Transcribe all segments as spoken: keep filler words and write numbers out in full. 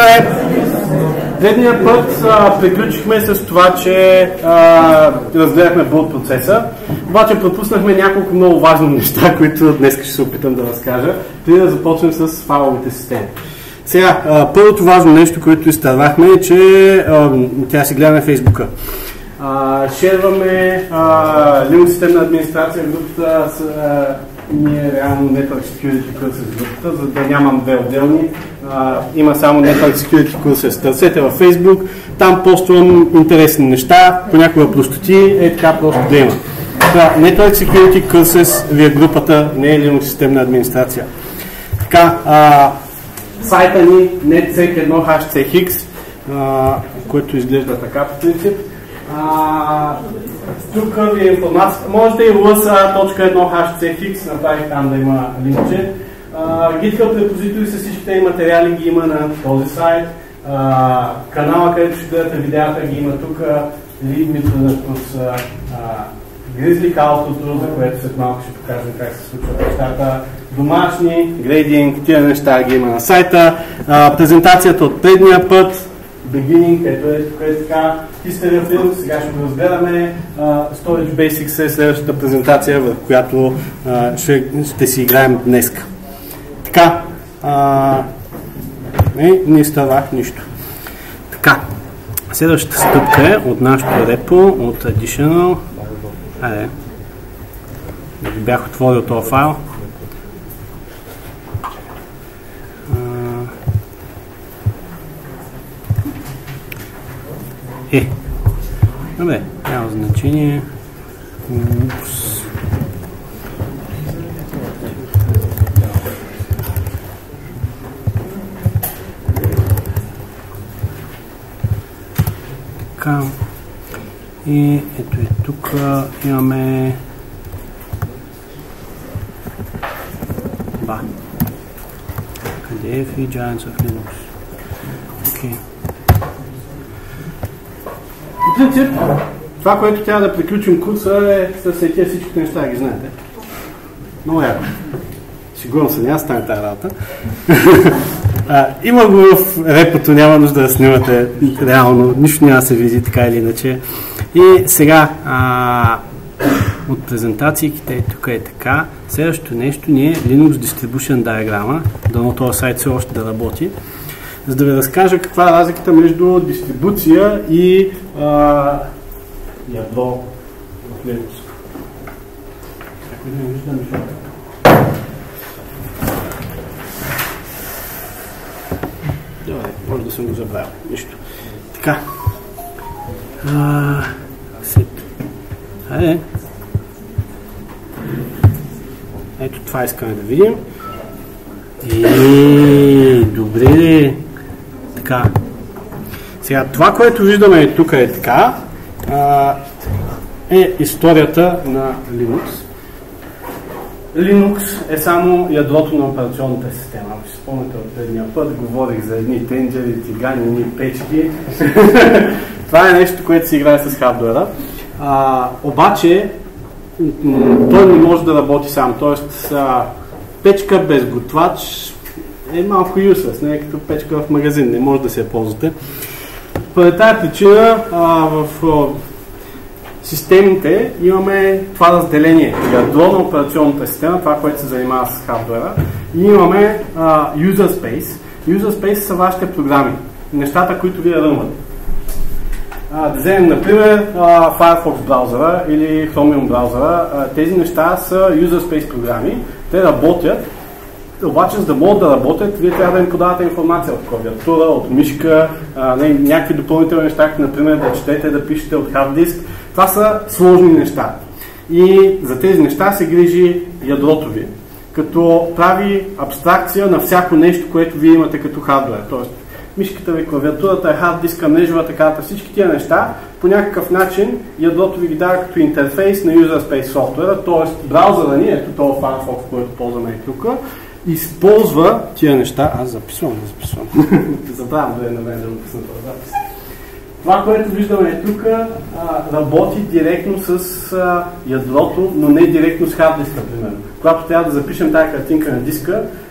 Здравейте! Предния път а, приключихме с това, че а, разгледахме build процеса, обаче пропуснахме няколко много важни неща, които днес ще се опитам да разкажа, преди да започнем с файловите системи. Сега, а, първото важно нещо, което изтървахме е, че а, тя си гледаме Фейсбука. Uh, шерваме uh, Linux системна администрация в групата с uh, ние реално Network Security Courses в групата, за да нямам две отделни. Uh, има само Network Security Courses. Търсете във Facebook, там поствам интересни неща, понякога простоти, е така просто да има. Да, Network Security Courses ви е групата, не е Linux системна администрация. Така, uh, сайта ни netsec едно hachx, uh, който изглежда така по принцип. А, тук ви е информация. Можете и ел ес а точка едно hachx, направих там да има линкче. GitHub репозитори с всичките материали ги има на този сайт. А, канала, където ще гледате видеята, ги има тук. Лидмито с Grizzly Call-то, за което след малко ще покажем как се случват нещата. Домашни, грейдинг, тия неща ги има на сайта. А, презентацията от предния път, Beginning, ето е, тук е така, History of Linux, сега ще го разгледаме. Uh, Storage Basics е следващата презентация, в която uh, ще, ще си играем днес. Така, uh, не, не изтървах нищо. Така, следващата стъпка е от нашото репо, от Additional. Айде, да ви бях отворил този файл. Е, добре, няма значение. Упс. Така. И ето и тук имаме ба. Къде е Free Giants of Linux? Окей. Okay. В принцип, това, което трябва да приключим курса е с тези всичките неща, ги знаете. Много яко. Сигурно се няма стане тази работа. а, има го в репото, няма нужда да снимате реално, нищо няма да се види така или иначе. И сега а, от презентациите тук е така. Следващото нещо ни е Linux Distribution Diagram, дано този сайт все още да работи, за да ви разкажа каква е разликата между дистрибуция и а, ядро в Linux. Ако не виждам нещата. Добре, може да съм го забравил. Нищо. Така. А, Айде. Ето това искаме да видим. И добре ли? Така. Сега, това, което виждаме тук е така, а, е историята на Linux. Linux е само ядрото на операционната система. Ако си спомняте от предния път, говорих за едни тенджери, тигани, едни печки. Това е нещо, което се играе с хардуера. А, обаче, той не може да работи сам. Тоест, печка без готвач е малко useless, не е като печка в магазин, не може да се я ползвате. Поради тази причина а, в а, системите имаме това разделение. Ядро на операционната система, това, което се занимава с хардуера, и имаме а, user space. User space са вашите програми, нещата, които ви рънват. Да вземем, например, а, Firefox браузъра или Chromium браузъра. А, тези неща са user space програми, те работят. Обаче, за да могат да работят, вие трябва да им подавате информация от клавиатура, от мишка, а, не, някакви допълнителни неща, като например да четете, да пишете от хард диск. Това са сложни неща. И за тези неща се грижи ядрото ви, като прави абстракция на всяко нещо, което вие имате като хардуер. Тоест, мишката ви, клавиатурата, хард диска, мрежовата карта, всички тия неща, по някакъв начин ядрото ви ги дава като интерфейс на user space софтуера, т.е. браузъра ни, ето този Firefox, който ползваме и тук, използва тия неща. Аз записвам, записвам. Забравям да е на мен да написна този запис. Това, което виждаме е тук, работи директно с а, ядрото, но не директно с хард диска, примерно. Когато трябва да запишем тази картинка на диска,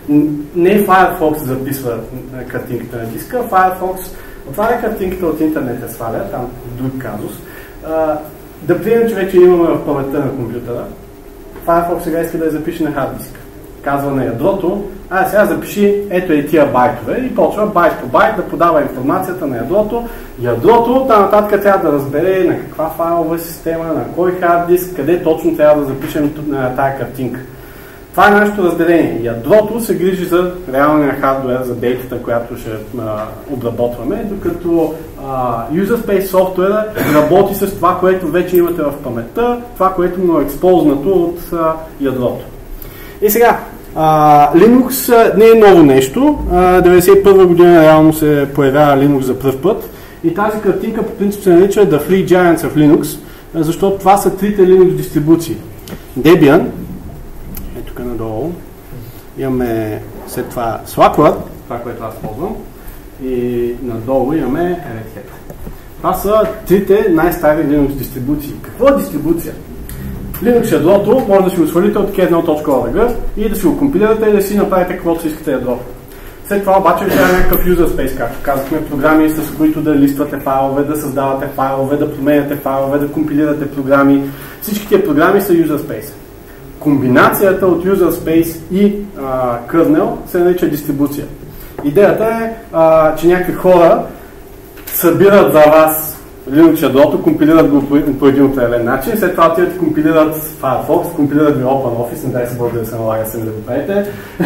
не Firefox записва картинката на диска, Firefox отваря картинката от интернет, я сваля, там друг казус. А, да приемем, че вече имаме в паметта на компютъра. Firefox сега иска да я запише на хард диск. Казва на ядрото, а сега запиши ето и тия байтове и почва байт по байт да подава информацията на ядрото. Ядрото там нататък трябва да разбере на каква файлова система, на кой хард диск, къде точно трябва да запишем тая картинка. Това е нашето разделение. Ядрото се грижи за реалния хардуер, за дейтата, която ще а, обработваме, докато а, User Space софтуера работи с това, което вече имате в паметта, това, което му е експознато от а, ядрото. И сега, а, Linux не е ново нещо. А, деветдесет и първа година реално се появява Linux за пръв път и тази картинка по принцип се нарича The Three Giants of Linux, защото това са трите Linux дистрибуции. Debian, тук надолу, имаме след това Slackware, това, което аз ползвам, и надолу имаме Red Hat. Това са трите най-стари Linux дистрибуции. Какво е дистрибуция? Linux ядрото може да си го свалите от кей едно точка орг и да си го компилирате и да си направите каквото си искате ядро. След това обаче трябва някакъв user space, както казахме, програми, с които да листвате файлове, да създавате файлове, да променяте файлове, да компилирате програми. Всички тези програми са user space. Комбинацията от user space и а, kernel се нарича дистрибуция. Идеята е, а, че някакви хора събират за вас Linux ядрото, компилират го по, по един определен начин, след това отиват и компилират Firefox, компилират ви OpenOffice, не дай се бъде да се налага сами да го правите,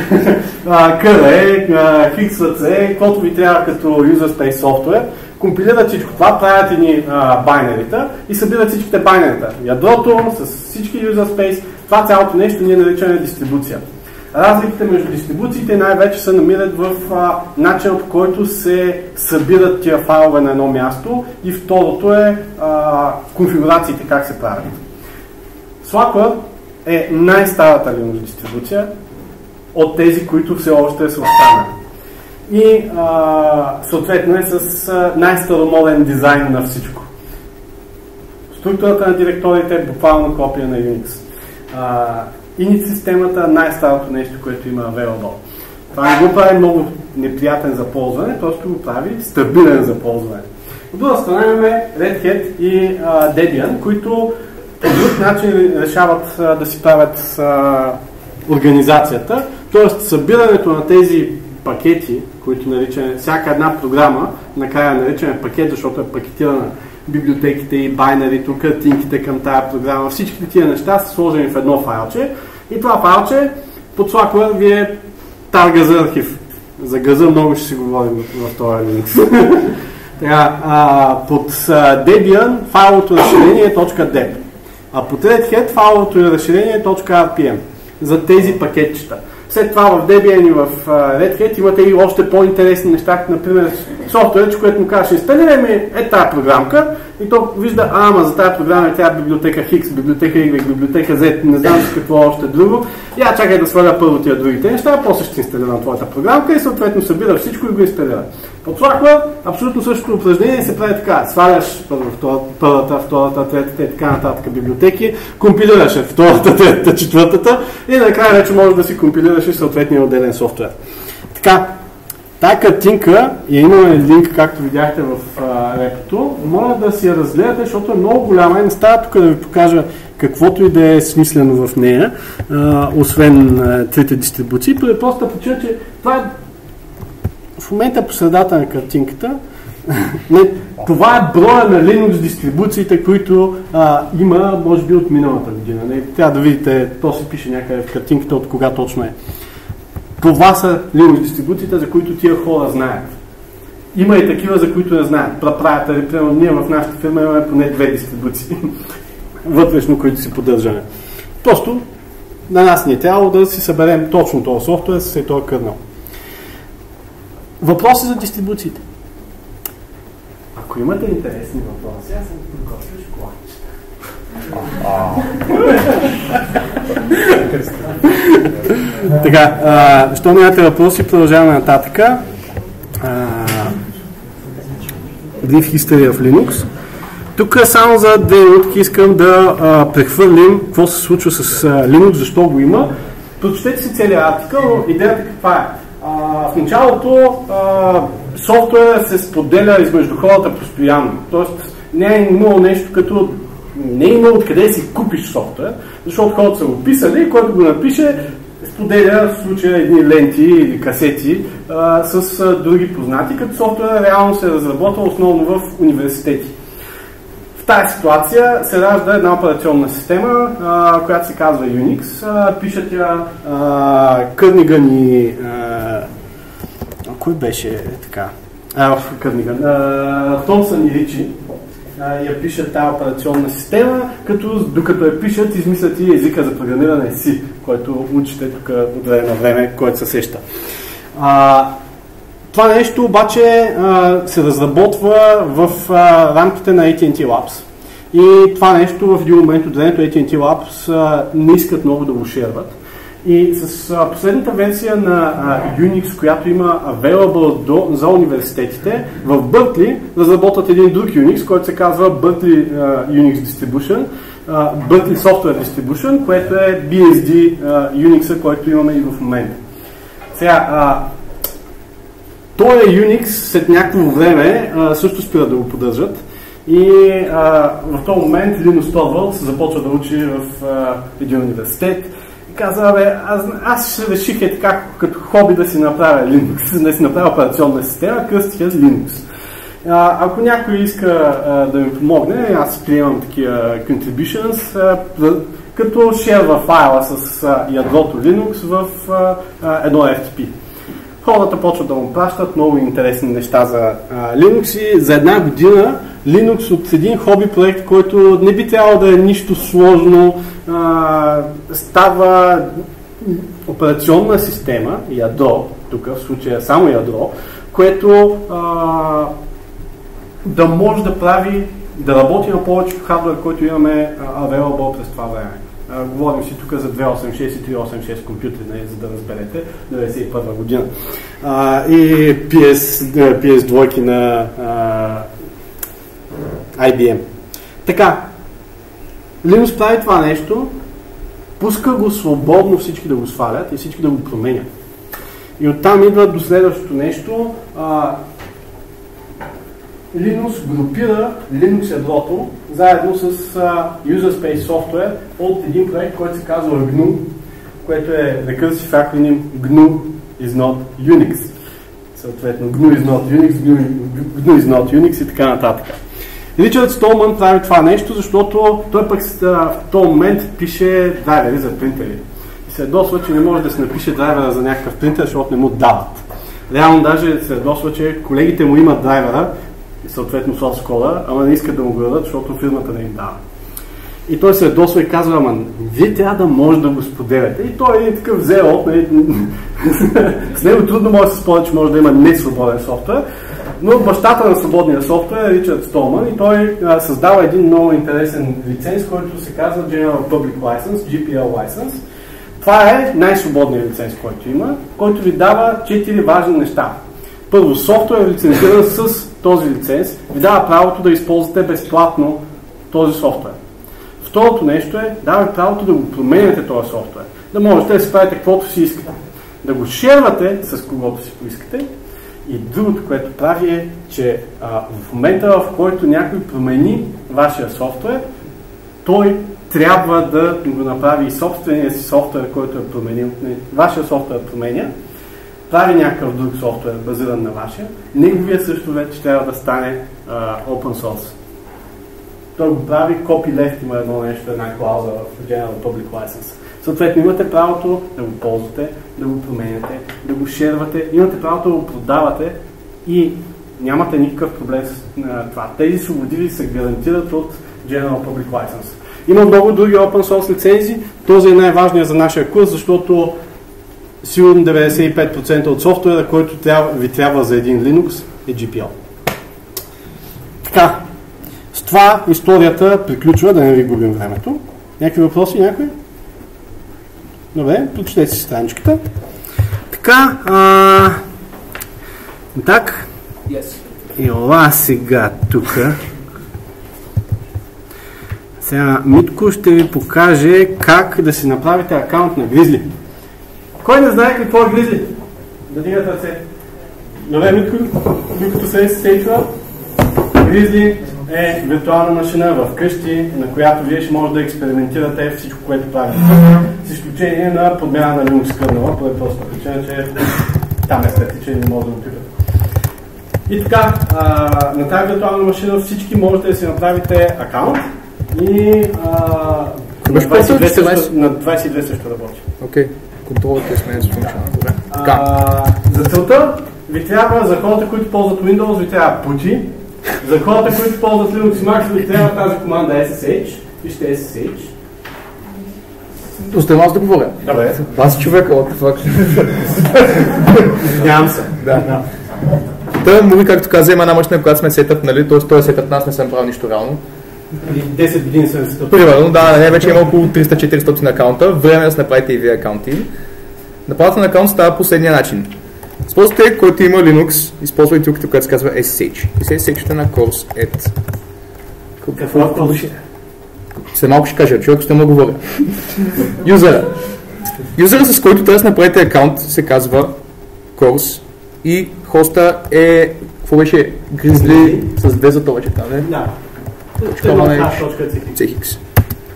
кър е, хиксват се, каквото ви трябва като user space софтуер, компилират всичко това, правят едни байнерита и събират всичките байнерита. Ядрото с всички user space, това цялото нещо ние наричаме дистрибуция. Разликите между дистрибуциите най-вече се намират в а, начина, по който се събират тия файлове на едно място и второто е а, конфигурациите, как се правят. Slackware е най-старата Linux дистрибуция от тези, които все още са останали. И а, съответно е с а, най-старомоден дизайн на всичко. Структурата на директориите е буквално копия на Unix. А, Init системата, най-старото нещо, което има available. Това не го прави много неприятен за ползване, просто го прави стабилен за ползване. От друга страна имаме Red Hat и а, Debian, които по друг начин решават а, да си правят а, организацията, т.е. събирането на тези пакети, които наричаме, всяка една програма, накрая наричаме пакет, защото е пакетирана библиотеките и байнерито, картинките към тая програма, всичките тия неща са сложени в едно файлче и това файлче под Slackware ви е тарга за архив. За газа много ще си говорим в този Linux. Така, а, под а, Debian файловото разширение е .deb, а под Red Hat файловото разширение е .rpm за тези пакетчета. След това в Debian и в uh, Red Hat имате и още по-интересни неща, например софтуер, което му казваш, инсталирай ми е тази програмка и то вижда, а, ама за тази програма тя е библиотека X, библиотека Y, библиотека Z, не знам с какво още друго. И а чакай да сваля първо тия другите неща, после ще инсталирам твоята програмка и съответно събира всичко и го инсталира. Под Slackware абсолютно същото упражнение се прави така, сваляш първо, първата, втората, третата и така нататък библиотеки, компилираш втората, третата, четвъртата и накрая вече можеш да си компилираш и съответния отделен софтуер. Така, тая картинка, и имаме линк, както видяхте в а, репото, моля да си я разгледате, защото е много голяма и не става тук да ви покажа каквото и да е смислено в нея, а, освен а, трите дистрибуции. Поради просто причина, че това е в момента по средата на картинката. Не, това е броя на Linux дистрибуциите, които а, има, може би, от миналата година. Не, трябва да видите, то се пише някъде в картинката от кога точно е. Това са Linux дистрибуциите, за които тия хора знаят. Има и такива, за които не знаят. Правят, примерно, ние в нашата фирма имаме поне две дистрибуции, вътрешно, които си поддържаме. Просто на нас ни е трябвало да си съберем точно този софтуер с този кърнел. Въпроси за дистрибуциите. Ако имате интересни въпроси, аз съм подготвил шоколадчета. Така, а, що нямате въпроси, продължаваме нататъка. Brief History of Linux. Тук само за две минутки искам да а, прехвърлим какво се случва с а, Linux, защо го има Прочетете си целият артикъл, но идеята каква е? А, в началото а, софтуерът се споделя измежду хората постоянно. Тоест не е имало нещо като не е имало откъде си купиш софтуер, защото хората са го писали и който го напише споделя в случая едни ленти или касети а, с а, други познати, като софтуерът реално се разработва основно в университети. В тази ситуация се ражда една операционна система, а, която се казва Unix. А, пишат я Кърниган и... Кой беше така? А, Кърниган. Томсън и Ричи я пишат тази операционна система, като докато я пишат, измислят и езика за програмиране C, който учите тук от време на време, който се сеща. А, това нещо обаче а, се разработва в а, рамките на Ей Ти Ен Ти Labs. И това нещо в един момент от времето Ей Ти Ен Ти Labs а, не искат много да го шерват. И с а, последната версия на а, Unix, която има available до, за университетите, в Berkeley разработват един друг Unix, който се казва Berkeley uh, Unix Distribution, uh, Berkeley Software Distribution, което е Би Ес Ди uh, Unix, който имаме и в момента. Сега, uh, този Unix след някакво време uh, също спира да го поддържат и uh, в този момент Linus Torvalds започва да учи в uh, един университет. Каза, бе, аз, аз ще реших е така, като хоби да си направя Linux, да си направя операционна система, кръстих я Linux. А, ако някой иска а, да ми помогне, аз приемам такива contributions, а, като шерва файла с а, ядрото Linux в а, а, едно Еф Ти Пи. Хората почват да му пращат много интересни неща за а, Linux и за една година Linux от един хоби проект, който не би трябвало да е нищо сложно, а, става операционна система, ядро, тук в случая само ядро, което а, да може да прави, да работи на повечето хардуер, който имаме available през това време. А, говорим си тук за двеста осемдесет и шест и триста осемдесет и шест компютри, не, за да разберете, деветдесет и първа година. А, и Пи Ес два на а, Ай Би Ем. Така, Linux прави това нещо, пуска го свободно всички да го свалят и всички да го променят. И оттам идва до следващото нещо. А, Linux групира Linux ядрото заедно с а, User Space Software от един проект, който се казва джи Ен Ю, което е recursive acronym джи Ен Ю is not Unix. Съответно, джи Ен Ю is not Unix, джи Ен Ю is not Unix и така нататък. Ричард Столман прави това нещо, защото той пък в този момент пише драйвери за принтери. И се ядосва, че не може да се напише драйвера за някакъв принтер, защото не му дават. Реално даже се ядосва, че колегите му имат драйвера, и съответно source кода, ама не искат да му го дадат, защото фирмата не им дава. И той се ядосва и казва, ама вие трябва да може да го споделяте. И той е един такъв зелот, с него трудно може да се спомня, че може да има несвободен софтуер. Но бащата на свободния софтуер е Ричард Столман и той а, създава един много интересен лиценз, който се казва General Public License, Джи Пи Ел License. Това е най-свободният лиценз, който има, който ви дава четири важни неща. Първо, софтуер лицензиран с този лиценз ви дава правото да използвате безплатно този софтуер. Второто нещо е, дава правото да го променяте този софтуер. Да можете да си правите каквото си искате. Да го шервате с когото си поискате. И другото, което прави е, че а, в момента, в който някой промени вашия софтуер, той трябва да го направи и собствения си софтуер, който е променил. Вашия софтуер променя, прави някакъв друг софтуер, базиран на вашия, неговия също вече трябва да стане а, open source. Той го прави, copyleft има едно нещо, една клауза в General Public License. Съответно, имате правото да го ползвате, да го променяте, да го шервате, имате правото да го продавате и нямате никакъв проблем с uh, това. Тези свободи се гарантират от General Public License. Има много други open source лицензи. Този е най-важният за нашия курс, защото сигурно деветдесет и пет процента от софтуера, който трябва, ви трябва за един Linux, е Джи Пи Ел. Така, с това историята приключва, да не ви губим времето. Някакви въпроси, някой? Добре, прочетете си страничката. Така, а... так. Yes. Ела сега тук. Сега Митко ще ви покаже как да си направите акаунт на Grizzly. Кой не знае какво е Grizzly? Да дигат ръце. Добре, Митко, докато се сетва, Grizzly е виртуална машина в къщи, на която вие ще може да експериментирате всичко, което правите. С изключение на подмяна на Linux кърнела, по просто причина, че там е статичен и не може да го пипате. И така, а, на тази виртуална машина всички можете да си направите акаунт и а, на двайсет и две също, на двайсет и две също работи. Окей, okay. Контролът е сменен с функционал. За целта ви трябва, за хората, които ползват Windows, ви трябва пути. За хората, които ползват Linux и Mac, ви трябва тази команда ес ес ейч. Вижте ес ес ейч. Оставам аз да говоря. Добре. Аз си човека, what the fuck. Нямам се. Да. Та, Мури, както каза, има една машина, която сме сетъп, нали, т.е. този сетъп нас не съм правил нищо реално. десет години съм сетъп. Примерно, да, на нея вече има около триста-четиристотин акаунта, време да се направите и вие акаунти. Направата на акаунт става последния начин. Използвате, който има Linux, използвайте тюката, която се казва ес ес ейч. ес ес ейч-та на course at... Какво е това? След малко ще кажа, човек ще му говоря. Юзера. Юзера, с който трябва да направите акаунт, се казва course и хоста е, какво беше, Grizzly с две затовачета, не? Да. си ейч икс.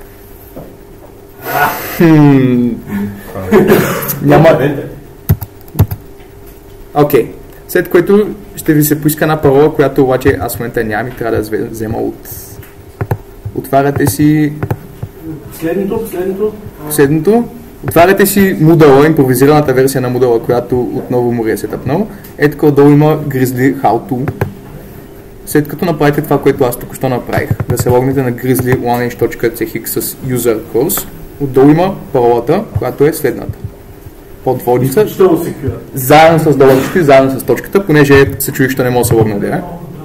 Няма... Окей. Okay. След което ще ви се поиска една парола, която обаче аз в момента нямам и трябва да взема от... Отваряте си... Следното, следното. Следното. Отваряте си Moodle, импровизираната версия на Moodle, която отново Мури е сетъпнал. Ето тук отдолу има Grizzly How To. След като направите това, което аз току-що направих, да се логнете на grizzly one h dot c h с user course, отдолу има паролата, която е следната. Подводница, заедно с доларчето и заедно с точката, понеже се чуих, че не мога да се логна да.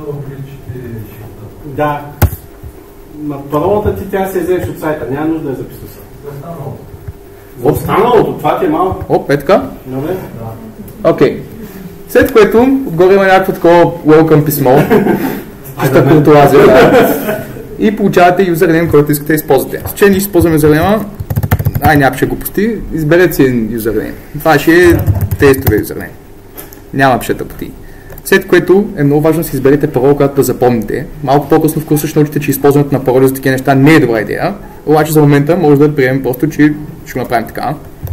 Да. Паролата ти тя се вземеш от сайта, няма нужда да я записва са. За останалото, това ти е малко. Оп, е така? Добре. Окей. След което, отгоре има някакво такова welcome писмо. Чиста куртуазия, да. И получавате юзернейм, който искате да използвате. С че ние използваме юзернейма, ай някакви глупости, изберете си един юзернейм. Това ще е тестове юзернейм. Няма пише тъпоти. След което е много важно да си изберете парола, която да запомните. Малко по-късно в курса ще научите, че използването на пароли за такива неща не е добра идея. Обаче за момента може да приемем просто, че ще го направим така.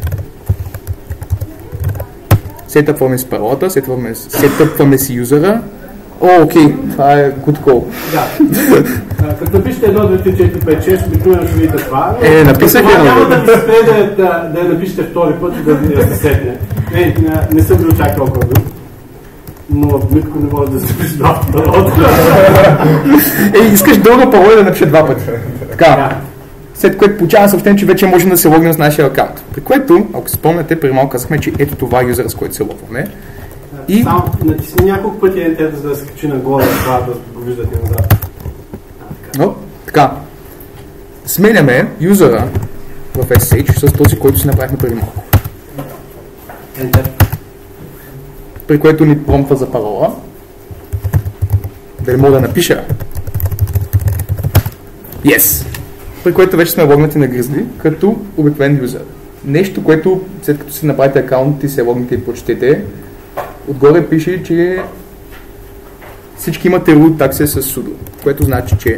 Сетъпваме си паролата, сетъпваме, сетъпваме си юзера. О, окей, това е good call. Да. Като напишете едно, две, три, четири, пет, шест, обикновено ще видите това. Е, написах едно. Няма да ви се спре да, да я напишете втори път и да ви да се сетне. Не, не, не съм бил чак толкова дълго. Но Митко не може да се запише два паролата. Е, искаш дълга парола да напише два пъти. Така. След което получаваме съобщение, че вече можем да се логнем с нашия акаунт. При което, ако се спомняте, преди малко казахме, че ето това е юзера, с който се логваме. И... Само натисни няколко пъти Enter, за да се качи нагоре, това да го виждате назад. Но, така. Сменяме юзера в ес ес ейч с този, който си направихме преди малко. Enter. При което ни промпва за парола. Дали мога да напиша? Yes! При което вече сме логнати на Grizzly като обикновен юзер. Нещо, което след като си направите акаунт и се логнете и прочетете, отгоре пише, че всички имате root access с sudo, което значи, че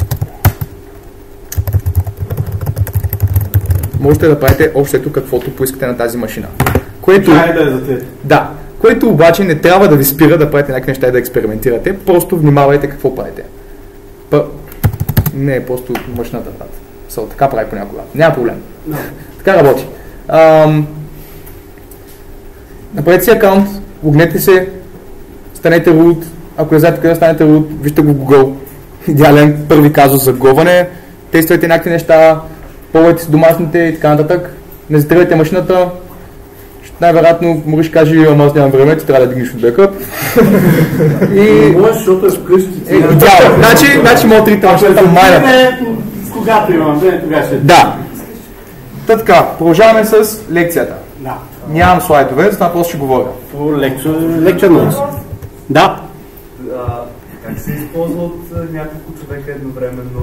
можете да правите общото каквото поискате на тази машина. Което, да е за те. Да, което обаче не трябва да ви спира да правите някакви неща и да експериментирате, просто внимавайте какво правите. П... Не, просто машината правят. So, така прави понякога. Няма проблем. No. Така работи. Ам... Направете си акаунт, логнете се, станете root. Ако не знаете къде да станете root, вижте го в Google. Идеален първи казус за говане. Тествайте някакви неща, пробвайте с домашните и така нататък. Не затривайте машината. Най-вероятно Мури ще каже, ама аз нямам време, ти трябва да дигнеш от бекъп. И... Може, защото е вкъщи. Е, да, значи, значи мога трите машината майна. Когато имам време, тогава ще... Да. Та така, продължаваме с лекцията. Да. Нямам слайдове, затова просто ще говоря. По лекция нос. Да. Как се използва от няколко човека едновременно?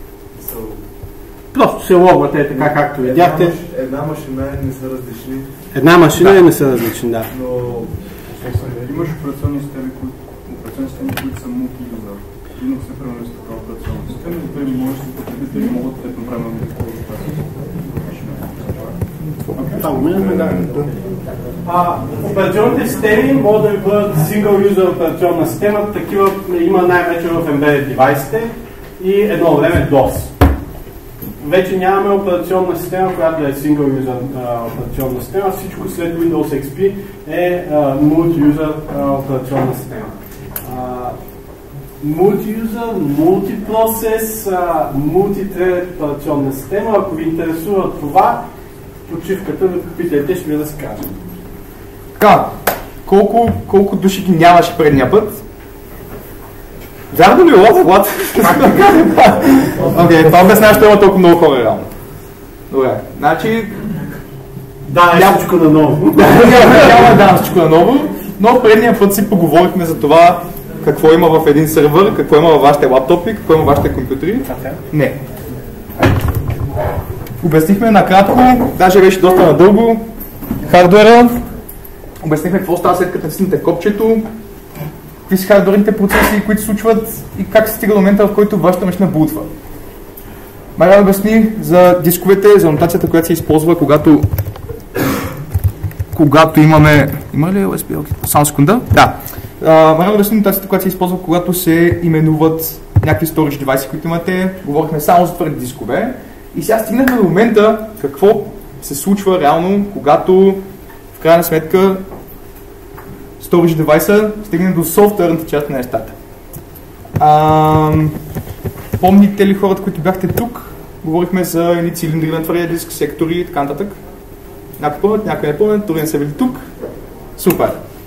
Просто се логвате така, както видяхте. Една машина не са различни. Една машина да. и не са различни, да. Но имаш операционни системи, които, операционни системи, които са мулти-юзър. Linux е примерно с такава операционна система, за да можеш да потребители могат едновременно да използват тази А, операционните системи могат да ви бъдат single user операционна система, такива има най-вече в embedded девайсите и едно време DOS. Вече нямаме операционна система, която да е single user а, операционна система, всичко след Windows икс пи е multi-user операционна система. Multi-user, multi-process, multi-thread операционна система. Ако ви интересува това, почивката да попитайте, ще ви разкажа. Така, колко, колко души ги нямаше предния път? Вярно ли е лот? Лот? Окей, това обяснява, че има толкова много хора реално. Добре, значи... Да, е всичко на ново. Няма да всичко на ново, но предния път си поговорихме за това какво има в един сервер, какво има във вашите лаптопи, какво има във вашите компютри. Не. Обяснихме накратко, даже беше доста надълго, хардуера. Обяснихме какво става след като натиснете копчето, какви са хардуерните процеси, които се случват и как се стига до момента, в който вашата машина бутва. Мария обясни за дисковете, за анотацията, която се използва, когато когато имаме... Има ли ю ес би? Okay. Само секунда. Да. Мария обясни анотацията, която се използва, когато се именуват някакви storage девайси, които имате. Говорихме само за твърди дискове. И сега стигнахме до момента какво се случва реално, когато в крайна сметка storage девайса стигне до софтуерната част на нещата. Помните ли хората, които бяхте тук? Говорихме за едни цилиндри на твърдия диск, сектори и така нататък. Някой помнят, някой не помнят, дори не са били тук. Супер!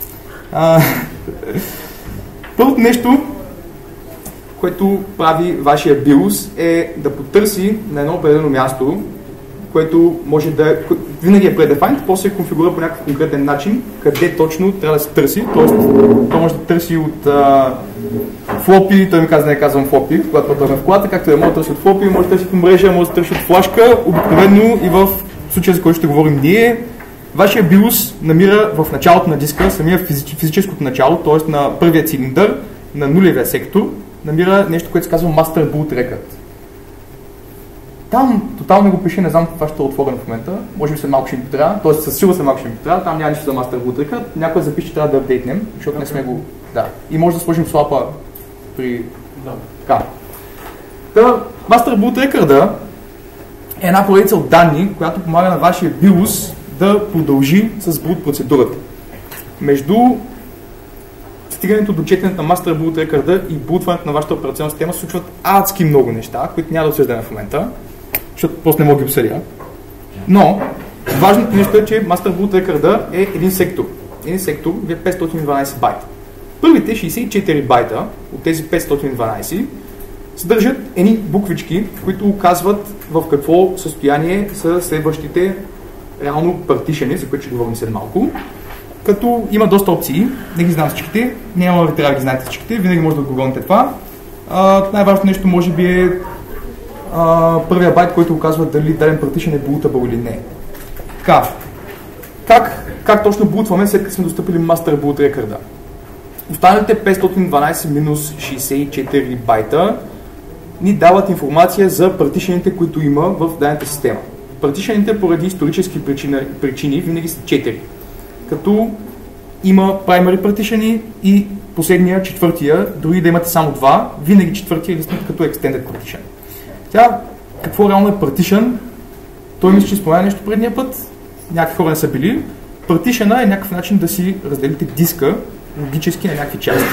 Първото нещо, което прави вашия BIOS е да потърси на едно определено място, което може да е, винаги е predefined, после се конфигурира по някакъв конкретен начин, къде точно трябва да се търси. Тоест, той може да търси от а, флопи, той ми каза да не казвам флопи, когато потърваме в колата, както да може да търси от флопи, може да търси по мрежа, може да търси от флашка, обикновено и в случая, за който ще говорим ние, вашия BIOS намира в началото на диска, самия физич, физическото начало, т.е. на първия цилиндър, на нулевия сектор, намира нещо, което се казва Master Boot Record. Там тотално го пише, не знам това ще е отворено в момента, може би след малко ще ми трябва, т.е. със сила след малко ще ми трябва, там няма нищо за Master Boot Record, някой запише, че трябва да апдейтнем, защото okay. не сме го... Да. И може да сложим слапа при... Да. Така. Та, Master Boot Record е една поредица от данни, която помага на вашия BIOS да продължи с boot процедурата. Между стигането до четенето на Master Boot Record и бутването на вашата операционна система се случват адски много неща, които няма да обсъждаме в момента, защото просто не мога да ги обсъдя. Но важното нещо е, че Master Boot Record е един сектор. Един сектор е петстотин и дванадесет байта. Първите шейсет и четири байта от тези петстотин и дванадесет съдържат едни буквички, които указват в какво състояние са следващите реално партишени, за които ще говорим след малко. Като има доста опции, не ги знам всичките, няма да трябва да ги знаете всичките, винаги може да отговорите това. Най-важното нещо може би е а, първия байт, който оказва дали даден партишен е bootable или не. Така, как, как точно бутваме след като сме достъпили Master Boot Record? Останалите петстотин и дванадесет минус шейсет и четири байта ни дават информация за партишените, които има в дадената система. Партишените поради исторически причини, причини винаги са четири. Като има primary partition и последния, четвъртия, дори да имате само два, винаги четвъртия е листнат като extended partition. Тя, какво реално е partition? Той мисля, че спомена нещо предния път, някакви хора не са били. Partition е някакъв начин да си разделите диска логически на някакви части.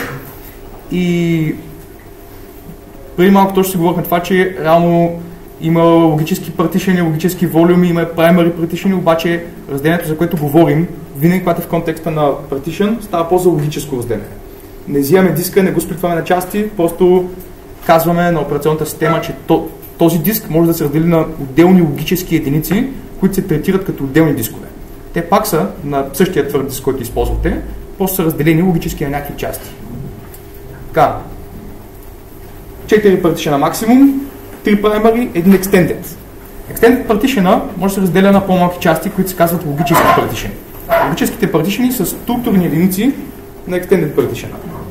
И преди малко точно си говорихме това, че реално има логически партишени, логически волюми, има primary partition, обаче разделението, за което говорим, винаги когато е в контекста на partition, става по-за логическо разделение. Не взимаме диска, не го сплитваме на части, просто казваме на операционната система, че този диск може да се раздели на отделни логически единици, които се третират като отделни дискове. Те пак са на същия твърд диск, който използвате, просто са разделени логически на някакви части. Така. четири партишена максимум, три primary, един extended. Extended partition може да се разделя на по-малки части, които се казват логически партишени. логическите партишени са структурни единици на Extended Partition.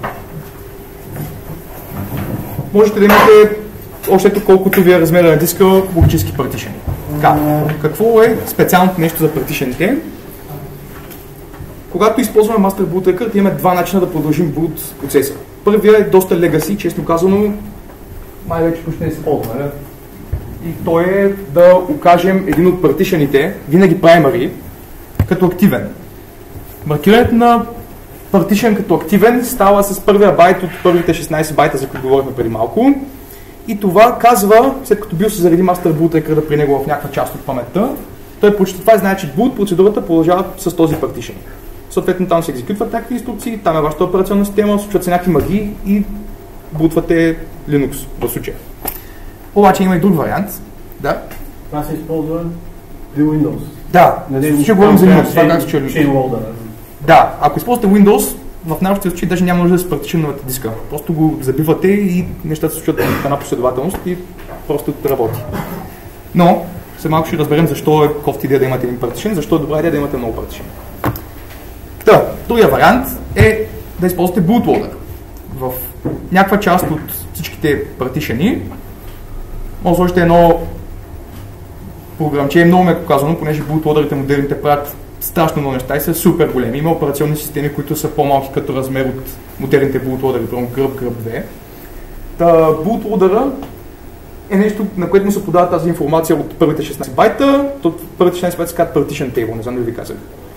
Можете да имате още ето колкото ви е размера на диска логически партишени. Така, какво е специалното нещо за партишените? Когато използваме Master Boot Record, имаме два начина да продължим boot процеса. Първият е доста legacy, честно казано, май вече почти не се ползва. И то е да окажем един от партишените, винаги primary, като активен. Маркирането на партишен като активен става с първия байт от първите шестнайсет байта, за които говорихме преди малко. И това казва, след като бил се зареди Master Boot Record при него в някаква част от паметта, той прочита това и знае, че boot процедурата продължава с този партишен. Съответно там се екзекютват някакви инструкции, там е вашата операционна система, случват се някакви магии и бутвате Linux в случая. Обаче има и друг вариант. Да. Това се използва при Windows. Да, ще говорим за Linux. Това как се чуе Linux. Да, ако използвате Windows, в най-общия случай даже няма нужда да се партишенувате диска. Просто го забивате и нещата се случват в една последователност и просто работи. Но, след малко ще разберем защо е кофти идея да имате един партишен, защо е добра идея да имате много партишен. Та, другия вариант е да използвате bootloader. В някаква част от всичките партишени може да сложите едно програмче, много меко казано, понеже bootloaderите модерните правят страшно много неща и са супер големи. Има операционни системи, които са по-малки като размер от модерните bootloadери, примерно гръб, гръб две. Та, bootloader е нещо, на което му се подава тази информация от първите шестнайсет байта. От първите шестнайсет байта се казват partition table, не знам да ви казах.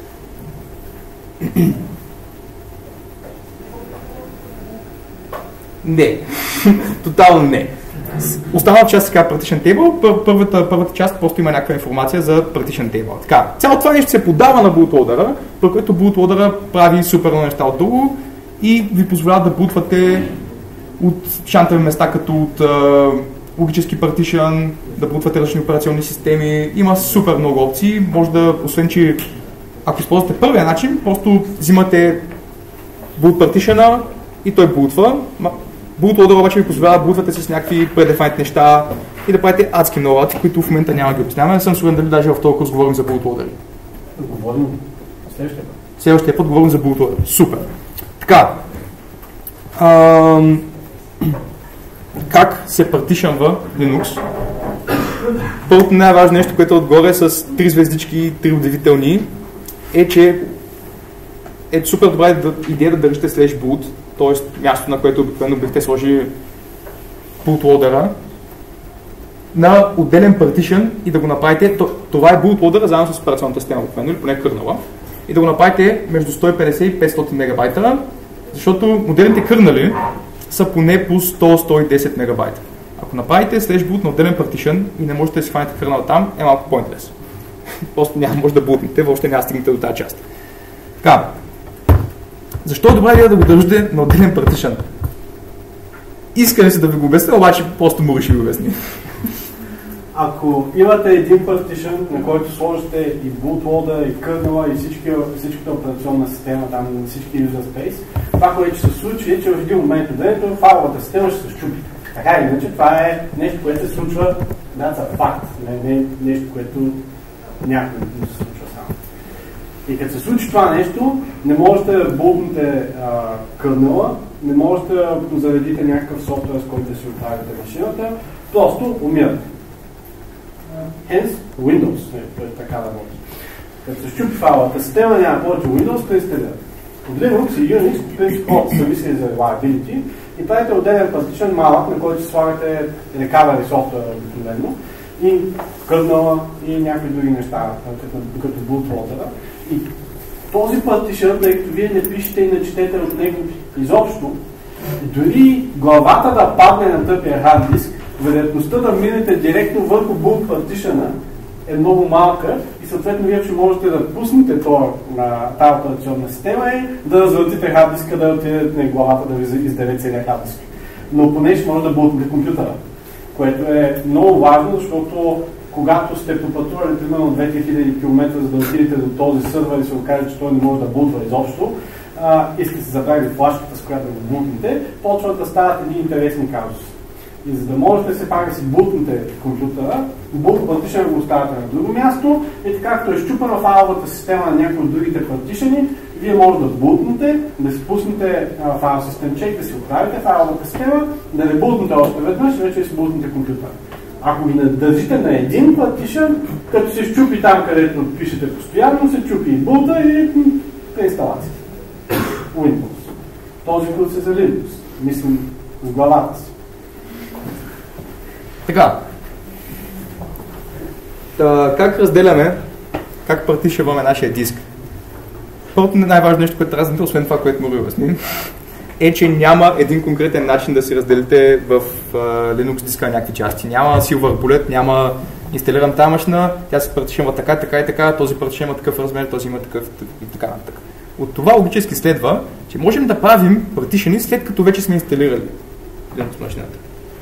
Не. Тотално не. Останалата част се казва Partition Table, първата, първата част просто има някаква информация за Partition Table. Така, цялото това нещо се подава на bootloader, при което bootloader прави супер много неща от друго и ви позволява да бутвате от шантови места, като от uh, логически partition, да бутвате различни операционни системи. Има супер много опции. Може да, освен че ако използвате първия начин, просто взимате boot partition и той бутва. Bootloader обаче ви позволява да бутвате с някакви predefined неща и да правите адски много работи, които в момента няма да ги обясняваме. Не съм сигурен дали даже в този курс говорим за bootloader. Говорим следващия път. Следващия път говорим за bootloader. Супер. Така. Ам... Как се партишънва Linux? Първото най-важно нещо, което е отгоре с три звездички и три удивителни, е, че е супер добра идея да държите slash boot, т.е. място, на което обикновено бихте сложили bootloader на отделен partition и да го направите, това е bootloader заедно с операционната система обикновено или поне кърнала, и да го направите между сто и петдесет и петстотин мегабайта, защото модерните кърнали са поне по сто до сто и десет мегабайта. Ако направите slash boot на отделен partition и не можете да си хванете кърнала там, е малко pointless. Просто няма може да бутнете, въобще няма стигнете до тази част. Така. Защо е добра идея да го държите на отделен partition? Искам се да ви го обясня, обаче просто му реши го обясни. Ако имате един partition, на който сложите и bootloader, и kernel, и всички, всичката операционна система, там всички user space, това, което ще се случи е, че в един момент от времето файловата система ще се щупи. Така или иначе, това е нещо, което се случва, that's a fact, не, не нещо, което някой не се случва само. И като се случи това нещо, не можете да бутнете кърнела, не можете да заредите някакъв софтуер, с който да си оправите машината, просто умирате. Hence, Windows е така да работи. Като се щупи файловата система, няма повече Windows, да инсталирате. От Linux и Unix, по принцип, хората са мислили за reliability и правите отделен partition малък, на който слагате recovery софтуера обикновено и кърнела и някакви други неща, като, като bootloader. И този partition, тъй като вие не пишете и не четете от него изобщо, дори главата да падне на тъпия hard диск, вероятността да минете директно върху boot partition е много малка и съответно вие ще можете да пуснете тази операционна система и да развъртите hard диска, да отидете на главата да ви издаде целият hard диск. Но поне ще може да бутнете компютъра, което е много важно, защото когато сте попътували примерно две хиляди километра, за да отидете до този сървър и се окаже, че той не може да бутва изобщо, а, и сте се забравили флашката, с която да го бутнете, почват да стават едни интересни казуси. И за да можете все пак да си бутнете компютъра, boot partition го оставяте на друго място и така както е щупана файловата система на някои от другите партишени, вие може да бутнете, да си пуснете файл систем чек, да си оправите файловата система, да не бутнете още веднъж и вече да си бутнете компютъра. Ако ги държите на един партишен, като се щупи там, където пишете постоянно, се чупи и бута и преинсталация. Windows. Този код се за Linux. Мислим в главата си. Така. Та, как разделяме, как партишаваме нашия диск? Първото най-важно нещо, което трябва да знаете, освен това, което му обясним, е, че няма един конкретен начин да си разделите в uh, Linux диска някакви части. Няма Silver Bullet, няма инсталирам тази машина, тя се партишава така, така и така, този партишен има такъв размер, този има такъв и така нататък. От това логически следва, че можем да правим партишени след като вече сме инсталирали Linux машината.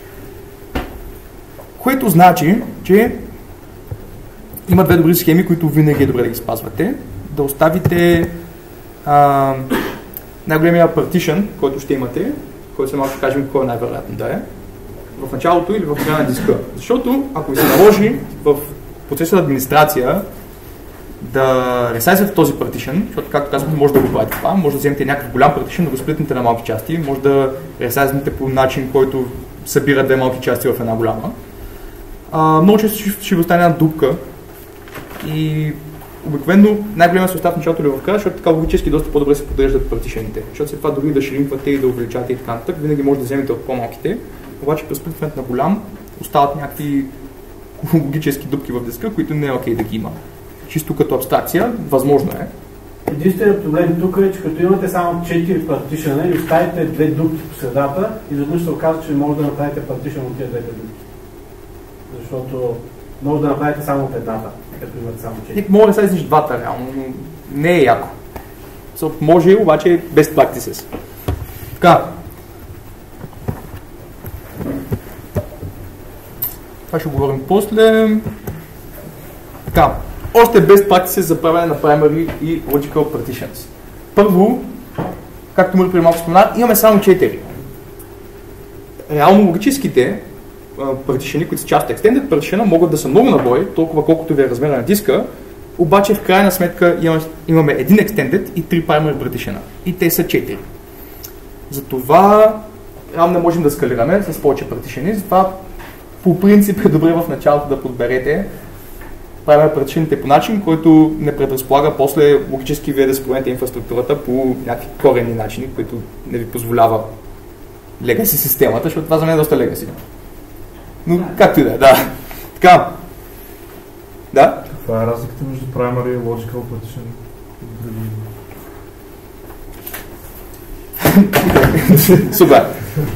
Което значи, че има две добри схеми, които винаги е добре да ги спазвате. Да оставите а, най-големия партишън, който ще имате, който се малко кажем кой е най-вероятно да е, в началото или в края на диска. Защото ако ви се наложи в процеса на администрация да ресайзвате този партишън, защото както казвам, може да го правите това, може да вземете някакъв голям партишън, да го сплитнете на малки части, може да ресайзвате по начин, който събира две малки части в една голяма. Uh, много често ще, ще ви остане една дупка и обикновено най-големия се остава в началото или в края, защото така логически доста по-добре се поддържат партишените. Защото след това дори да шринквате и да увеличавате и така нататък, винаги може да вземете от по-малките, обаче при сплитването на голям остават някакви логически дупки в диска, които не е окей да ги има. Чисто като абстракция, възможно е. Единственият проблем тук е, че като имате само четири партишена и оставите две дупки по средата, изведнъж се оказва, че може да направите партишен от тези двете дупки. Защото може да направите само от едната, като имате само четири. Може да слезеш двата реално, но не е яко. So, може, обаче без practices. Така. Това ще говорим после. Така. Още best practices за правене на primary и logical partitions. Първо, както му преди малко спомена, имаме само четири. Реално логическите партишени, които са част от Extended партишена, могат да са много на брой, толкова колкото ви е размера на диска, обаче в крайна сметка имаме, имаме един Extended и три primary партишена. И те са четири. Затова реално не можем да скалираме с повече партишени, затова по принцип е добре в началото да подберете primary партишените по начин, който не предразполага после логически вие да споменете инфраструктурата по някакви коренни начини, които не ви позволява legacy системата, защото това за мен е доста legacy. Но както и да е, да. Така. Да? Каква е разликата между primary и logical partition? Супер.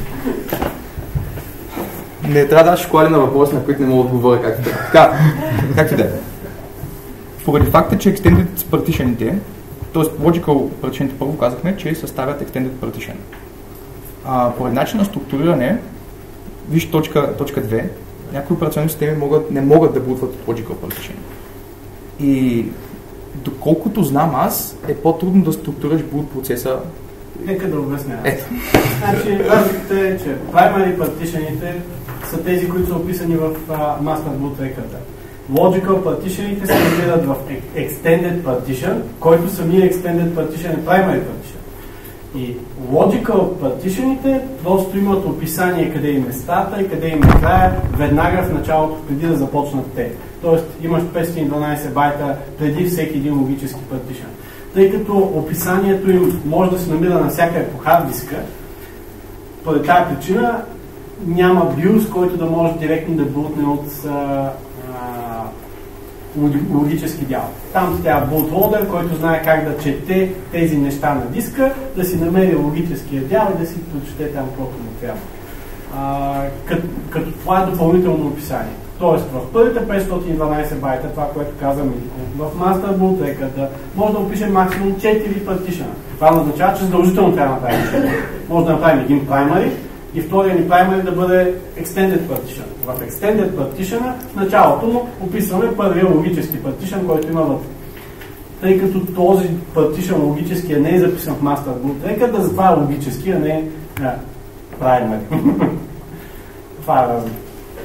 Не трябва да даш школи на въпроси, на които не мога да отговоря както да е. Така, както да е. Поради факта, че extended partitionите, т.е. logical partitionите първо казахме, че съставят extended partition. А, поради начин на структуриране, виж точка, точка две, някои операционни системи могат, не могат да бутват logical partition. И доколкото знам аз, е по-трудно да структурираш boot процеса. Нека да обясня. Ето. Значи, разликата е, че primary партишените са тези, които са описани в uh, master boot рекърда. Logical партишените се намират в extended partition, който самия extended partition е primary partition. И logical партишените просто имат описание къде им е старта и къде им е края веднага в началото, преди да започнат те. Тоест имаш петстотин и дванадесет байта преди всеки един логически партишен. Тъй като описанието им може да се намира навсякъде по хард диска, поради тази причина няма BIOS, който да може директно да бутне от а, а, логически дял. Там трябва bootloader, който знае как да чете тези неща на диска, да си намери логическия дял и да си прочете там колко му трябва. А, като, като това е допълнително описание. Тоест в първите петстотин и дванадесет байта, това, което каза Митко, в master boot рекърда може да опишем максимум четири партишена. Това означава, че задължително трябва да направим четири. Може да направим един primary и втория ни primary да бъде extended partition. В extended partition в началото му описваме първия логически partition, който има вътре. Тъй като този partition логически не е записан в master boot рекърда, затова е логически, а не е primary. Това е разлика.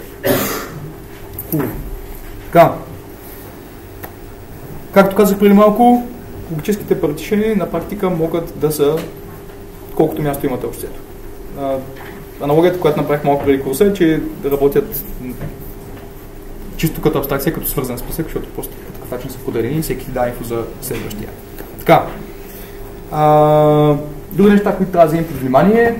Така. Както казах преди малко, логическите партишени на практика могат да са колкото място имате обществото. Аналогията, която направих малко преди курса е, че да работят чисто като абстракция, като свързан списък, защото просто по такъв начин са поделени и всеки да инфо за следващия. Така. А, други неща, които трябва да вземем под внимание.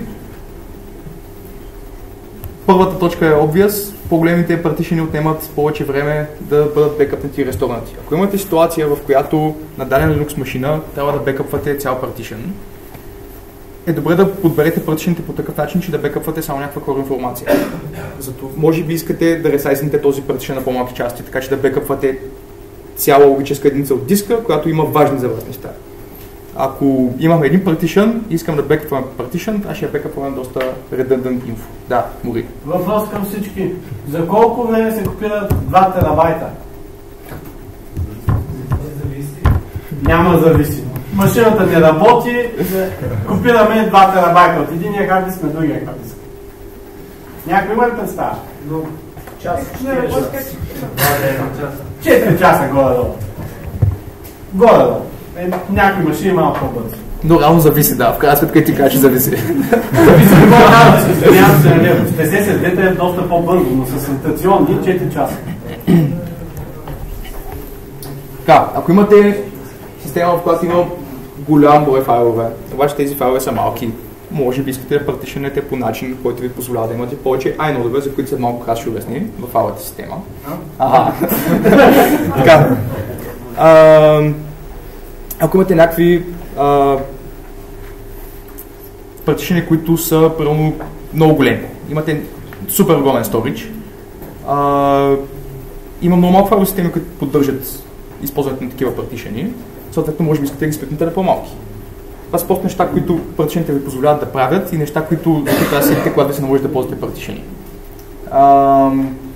Първата точка е obvious. По-големите партишени отнемат повече време да бъдат бекъпнати и ресторнати. Ако имате ситуация, в която на дадена Linux машина трябва да бекъпвате цял партишен, е добре да подберете партишените по такъв начин, че да бекъпвате само някаква core информация. Зато може би искате да ресайзнете този партишен на по-малки части, така че да бекъпвате цяла логическа единица от диска, която има важни за вас неща. Ако имаме един партишън и искам да бекъпваме партишън, аз ще бекъпваме доста redundant инфо. Да, Мори. Въпрос към всички. За колко време се копират два терабайта? Няма зависи. Машината не работи, копираме два терабайта от единия хард диск на другия хард диск. Някой има ли представа? Час. четири часа горе-долу. Горе-долу. Е, някои машини малко по-бързо. Но реално зависи, да. В крайна сметка и ти кажеш, зависи. Зависи какво трябва да се извинявам се на него. С ес ес ди-та е доста по-бързо, но с ротационни четири часа. Така, ако имате система, в която има голям брой файлове, обаче тези файлове са малки, може би искате да партишенете по начин, който ви позволява да имате повече айнодове, за които са малко краш обясни в файловата система. Ага. Така. Ако имате някакви а, партишени, които са първо много големи, имате супер огромен storage, а, има много малко файлови системи, които поддържат използването на такива партишени, съответно може би искате да ги сплитнете на по-малки. Това са просто неща, които партишените ви позволяват да правят и неща, които трябва да седите, когато ви се наложи да ползвате партишени. А,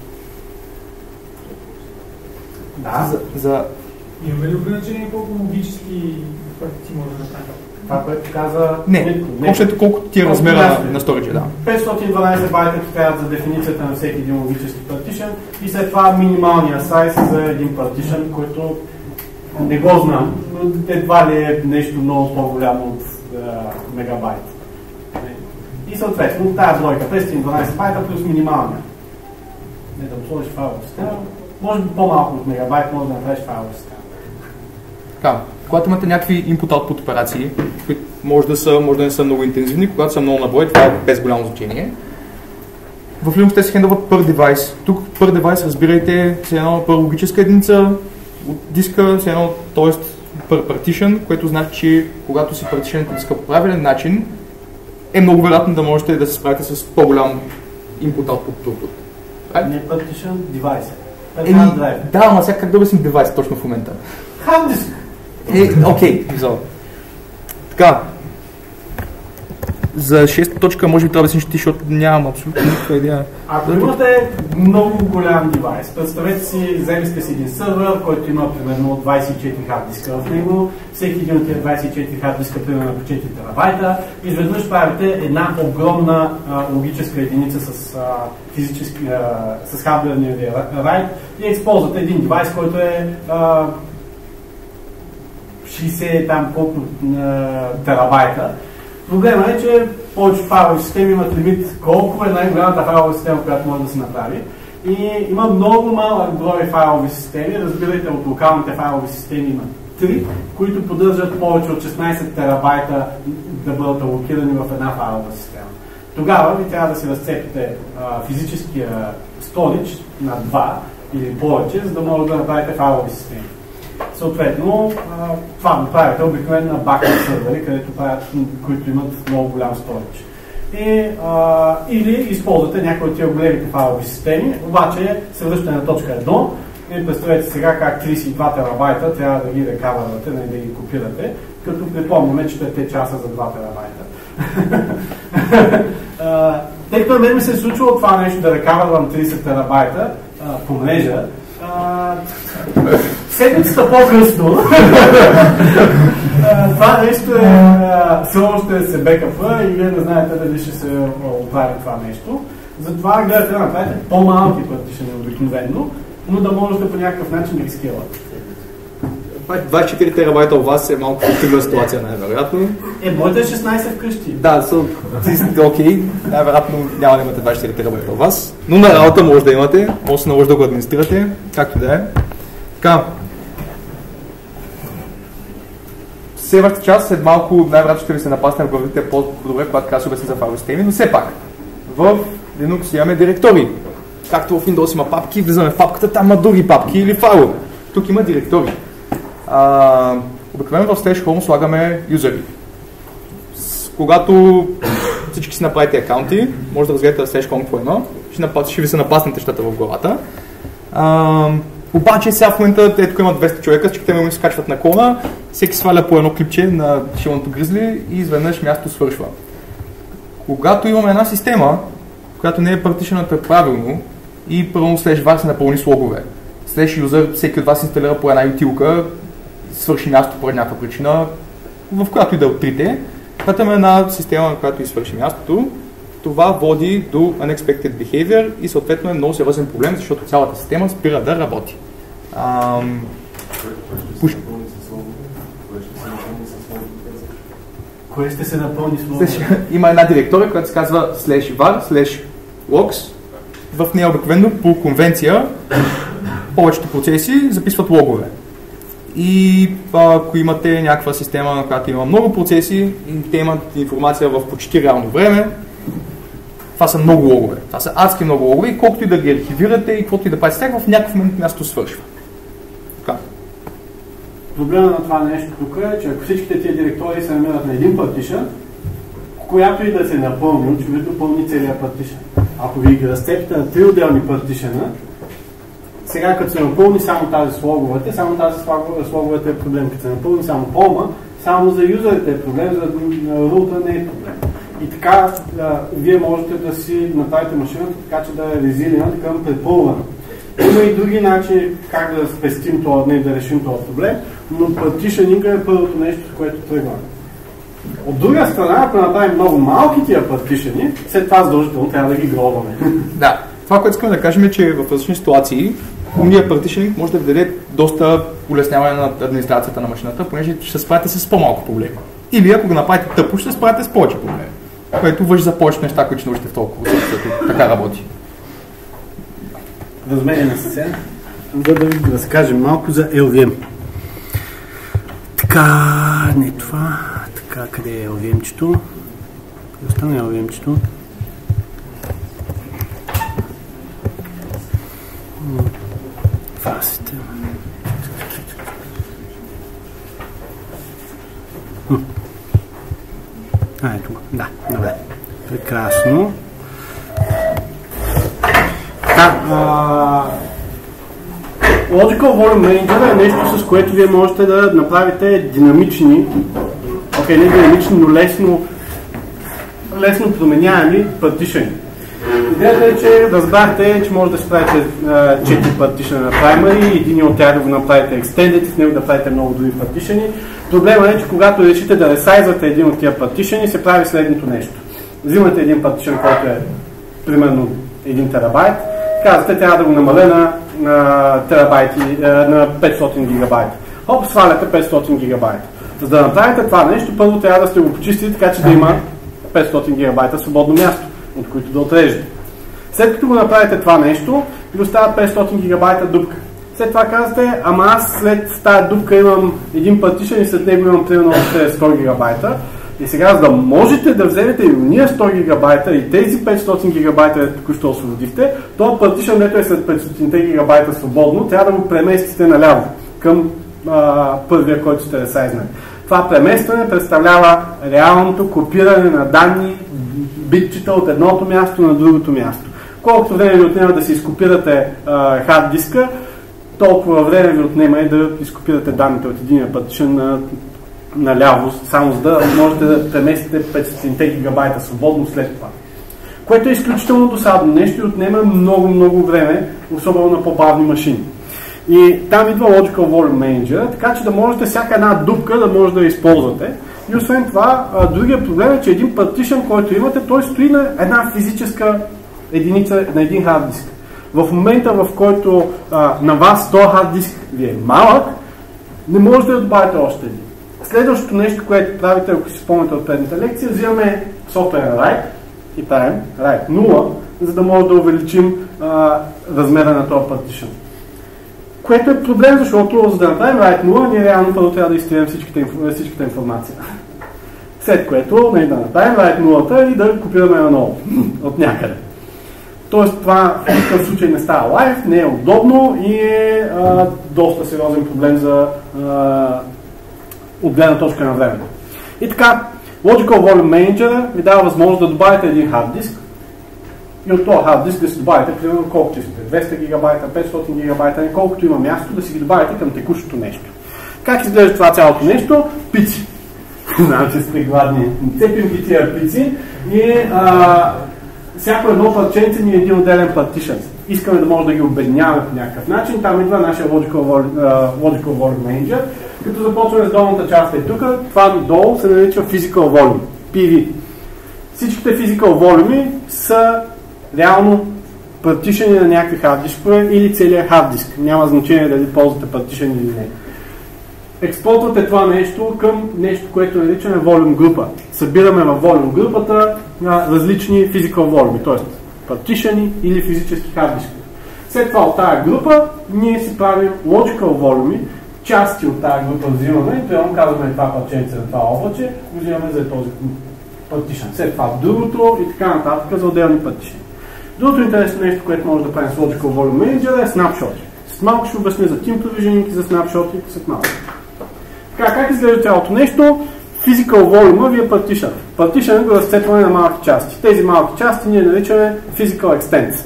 Да. За, за... Имаме ли ограничение колко логически партии може да направим? Това, което каза... Не, общото колко ти е размера на, на сториджа, да. петстотин и дванадесет байта трябват за дефиницията на всеки един логически партишен и след това минималния сайз за един партишен, който не го знам, но едва ли е нещо много по-голямо от uh, мегабайт. И съответно тази бройка петстотин и дванадесет байта плюс минималния. Не да го сложиш файлова система, може би по-малко от мегабайт може да направиш файлова система. Така, когато имате някакви input-output операции, които може да, са, може да не са много интензивни, когато са много на брой, това е без голямо значение. В Linux те се хендълват per девайс. Тук per девайс разбирайте се едно per логическа единица от диска, се едно, т.е. per partition, което значи, че когато си партишените диска по правилен начин, е много вероятно да можете да се справите с по-голям input-output throughput. Right? Не partition, девайс. Еми, да, ама сега как да обясним девайс точно в момента? Hard disk. Е, окей, okay. Така. За шеста точка може би трябва да си ти, защото нямам абсолютно никаква идея. Ако имате много голям девайс, представете си, взели сте си един сървър, който има примерно двадесет и четири хард диска в него, всеки един от тези двадесет и четири хард диска примерно по четири терабайта, изведнъж правите една огромна а, логическа единица с а, физически, а, с хардверния райт и използвате един девайс, който е а, шейсет там колко а, терабайта. Проблема е, че повече файлови системи имат лимит колко е най-голямата файлова система, която може да се направи. И има много малък брой файлови системи, разбирайте от локалните файлови системи има три, които поддържат повече от шестнадесет терабайта да бъдат алокирани в една файлова система. Тогава ви трябва да си разцепите а, физическия storage на два или повече, за да може да направите файлови системи. Съответно, това го правите обикновено на бакъп сървъри, където правят, които имат много голям storage. И, а, или използвате някои от тия големите файлови системи, обаче се връщате на точка едно и представете сега как тридесет и два терабайта трябва да ги рекавървате, да ги копирате, като припомняме четирите часа за два терабайта. Тъй като на мен ми се е случило това нещо да рекавървам тридесет терабайта а, по мрежа, седмицата по-късно това нещо е все още се бекъпва и вие не знаете дали ще се оправи това нещо. Затова гледате да направите по-малки партишени обикновено, но да можете по някакъв начин да ги скелате. двадесет и четири терабайта у вас е малко трудна ситуация, най-вероятно. Е, моите е шестнайсет вкъщи. Да, са окей, най-вероятно няма да имате двадесет и четири терабайта у вас, но на работа може да имате, може да се наложи да го администрирате, както да е. Така. Следващата част, след малко най-вероятно ще ви се напасне в главите по-добре, когато така се обясни за файлови системи, но все пак в Linux имаме директории. Както в Windows има папки, влизаме в папката, там има други папки или файлове. Тук има директории. Uh, обикновено в Slash Home слагаме юзери. Когато всички си направите акаунти, може да разгледате в Slash Home по едно, ще, напас, ще ви се напаснат нещата в главата. Uh, обаче сега в момента, ето има двеста човека, всичките ми се качват на клона, всеки сваля по едно клипче на шилното гризли и изведнъж място свършва. Когато имаме една система, която не е партишената правилно и първо Slash var се напълни с логове, Slash user всеки от вас инсталира по една ютилка, свърши място по някаква причина, в която и да отрите, когато има една система, на която и свърши мястото, това води до unexpected behavior и съответно е много сериозен проблем, защото цялата система спира да работи. Ам... Пуш... Кое ще се напълни с логове? Има една директория, която се казва slash var, slash logs. В нея обикновено по конвенция повечето процеси записват логове. И ако имате някаква система, на която има много процеси и те имат информация в почти реално време, това са много логове. Това са адски много логове и колкото и да ги архивирате и колкото и да правите с тях, в някакъв момент място свършва. Така. Проблема на това нещо тук е, че ако всичките тия директории се намират на един партишън, която и да се напълни, очевидно пълни целият партишън. Ако ви ги разцепите на три отделни партишъна, сега като се напълни само тази с логовете, само тази с логовете е проблем. Като се напълни само полма, само за юзерите е проблем, за рута не е проблем. И така да, вие можете да си направите машината така, че да е резилиент към препълване. Има и други начини как да спестим това, не да решим този проблем, но партишънинга е първото нещо, с което тръгваме. От друга страна, ако направим много малки тия партишъни, след това задължително трябва да ги гробваме. Да, това, което искаме да кажем е, че в различни ситуации умният партишънинг може да ви даде доста улесняване на администрацията на машината, понеже ще се справите с по-малко проблеми. Или ако го направите тъпо, ще се справите с повече проблеми. Което важи за повечето неща, които ще научите в толкова, защото така работи. Разменяме се сега, за да ви разкажем малко за ел ви ем. Така, не това. Така, къде е ел ви ем-чето? Къде остана ел ви ем-чето? Фасите. А, ето го. Да, добре. Прекрасно. Да, а... Logical Volume Manager е нещо, с което вие можете да направите динамични, окей, не динамични, но лесно, лесно променяеми партишъни. Идеята е, че разбрахте, че може да си правите четири партишъни на primary, един от тях да го направите extended, в него да правите много други партишъни. Проблема е, че когато решите да ресайзвате един от тия партишъни, се прави следното нещо. Взимате един партишън, който е примерно един терабайт, казвате, трябва да го намаля на, на, терабайти, на петстотин гигабайта. Хоп, сваляте петстотин гигабайта. За да направите това нещо, първо трябва да сте го почистили, така че да има петстотин гигабайта свободно място, от които да отрежете. След като го направите това нещо, ви остават петстотин гигабайта дупка. След това казвате, ама аз след тази дупка имам един партишън и след него имам примерно още сто гигабайта. И сега, за да можете да вземете и уния сто гигабайта и тези петстотин гигабайта, току-що освободихте, този партишън, дето е след петстотин гигабайта свободно, трябва да го преместите наляво към а, първия, който сте ресайзнали. Това преместване представлява реалното копиране на данни, битчета от едното място на другото място. Колкото време ви отнема да си изкопирате а, хард диска, толкова време ви отнема и да изкопирате данните от единия партишън на наляво, само за да можете да преместите петстотин гигабайта свободно след това. Което е изключително досадно нещо и отнема много, много време, особено на по-бавни машини. И там идва Logical Volume Manager, така че да можете всяка една дупка да може да я използвате. И освен това, другия проблем е, че един партишън, който имате, той стои на една физическа единица на един хард диск. В момента, в който а, на вас този хард диск ви е малък, не можете да добавите още един. Следващото нещо, което правите, ако си спомняте от предната лекция, взимаме софтуера write и правим write нула, за да може да увеличим а, размера на този partition. Което е проблем, защото за да направим write нула, ние реално първо трябва да изтрием всичката, всичката информация. След което не, да направим write нулата и да копираме наново от някъде. Тоест това в никакъв случай не става лайв, не е удобно и е а, доста сериозен проблем за а, от гледна точка на времето. И така, Logical Volume Manager ви дава възможност да добавите един хард диск и от този хард диск да си добавите, примерно колкото искате, двеста гигабайта, петстотин гигабайта, колкото има място да си ги добавите към текущото нещо. Как изглежда това цялото нещо? Пици. Знам, че сте гладни. Цепим ги тия пици и а, всяко едно парченце ни е един отделен partition. Искаме да може да ги обединяваме по някакъв начин. Там идва нашия Logical Volume, Logical Volume Manager. Като започваме с долната част е тук, това долу се нарича Physical Volume, пи ви. Всичките Physical Volume са реално партишени на някакви хард дискове или целият хард диск. Няма значение дали ползвате партишени или не. Експортвате това нещо към нещо, което наричаме Volume група. Събираме в Volume групата на различни Physical Volume, т.е. партишени или физически хард дискове. След това от тази група ние си правим Logical Volume, части от тази група взимаме и прямо казваме това парченце на това облаче, го взимаме за този партишен. След това другото и така нататък за отделни партишени. Другото интересно нещо, което може да правим с Logical Volume Manager е снапшоти. С малко ще обясня за Team Provisioning и за снапшоти след малко. Така, как изглежда цялото нещо? Physical Volume ви е партишен. Партишен е го разцепване на малки части. Тези малки части ние наричаме Physical Extents.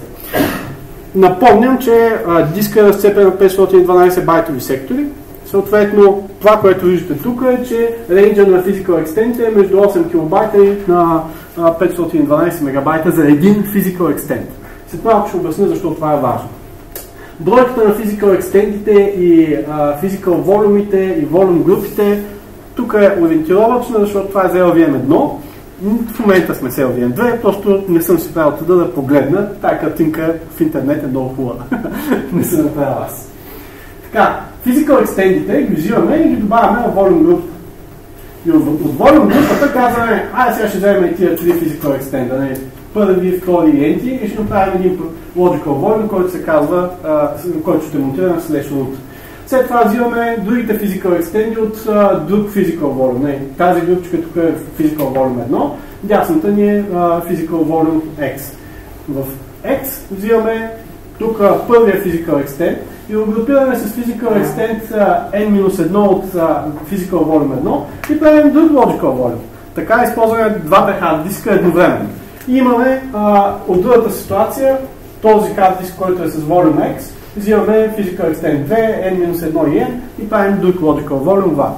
Напомням, че а, диска е разцепен на петстотин и дванадесет байтови сектори. Съответно, това, което виждате тук е, че рейнджа на Physical Extent е между осем килобайта и на а, петстотин и дванадесет мегабайта за един Physical Extent. След малко ще обясня защо това е важно. Бройката на Physical Extentите и а, Physical Volume-ите и Volume групите тук е ориентировачна, защото това е за ел ви ем едно. В момента сме с ел ви ем две, просто не съм си правил труда да погледна. Тая картинка в интернет е много хубава. Не съм направил аз. Така, Physical Extentите ги взимаме и ги добавяме в Volume групата. И от, от Volume групата казваме, айде сега ще вземем и тия три Physical Extenta, не? Първи, втори и енти и ще направим един Logical Volume, който се казва, а, който ще монтираме в slash root. След това взимаме другите Physical Extendi от а, друг Physical Volume. Не, тази групчика тук е Physical Volume едно, дясната ни е а, Physical Volume X. В X взимаме тук първия Physical Extend и го групираме с Physical Extend N едно от а, Physical Volume едно и правим друг Logical Volume. Така използваме двата хард диска едновременно. И имаме а, от другата ситуация този хард диск, който е с Volume X, взимаме Physical Extend две, N едно и N и правим друг Logical Volume два.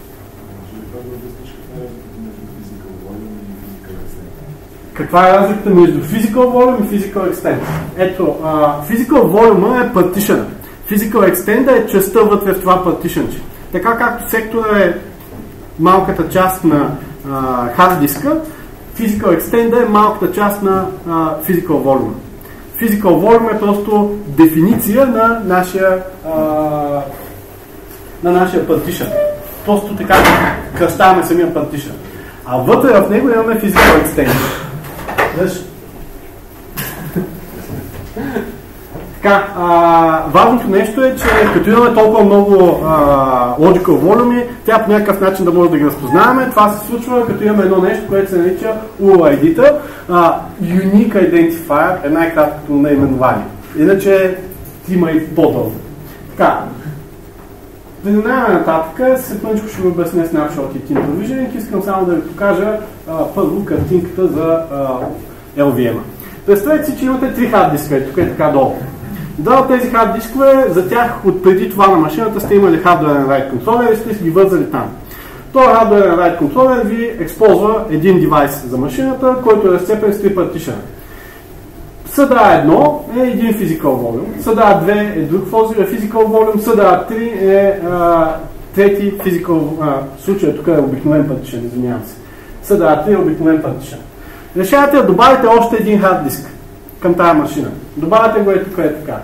Каква е разликата между Physical Volume и Physical Extend? Ето, а, Physical Volume е partition. Physical Extend е частта вътре в това partition. Така както сектора е малката част на хард диска, Physical Extend е малката част на а, Physical Volume. Physical Volume е просто дефиниция на нашия, а, на нашия partition. Просто така кръщаваме самия partition. А вътре в него имаме Physical Extend. Така, а, важното нещо е, че като имаме толкова много а, Logical Volume, тя по някакъв начин да може да ги разпознаваме. Това се случва като имаме едно нещо, което се нарича ю ай ди-та. А, Unique Identifier е най-краткото наименование. Иначе има и по-дълго. Така, преминаваме нататък, след мъничко ще ви обясня Snapshot и Team Provisioning. Искам само да ви покажа а, първо картинката за а, ел ви ем-а. Представете си, че имате три хард диска, тук е така долу. Два от тези хард дискове, за тях от преди това на машината сте имали hardware write controller и сте ги вързали там. Този hardware write controller ви използва един девайс за машината, който е разцепен с три партишена. съда едно е един Physical Volume, съда две е друг Physical Volume, съда три е а, трети Physical, а, случая тук е обикновен партишен, извинявам се. съда три е обикновен партишен. Решавате да добавите още един хард диск. към тази машина. Добавяте го е тук е така.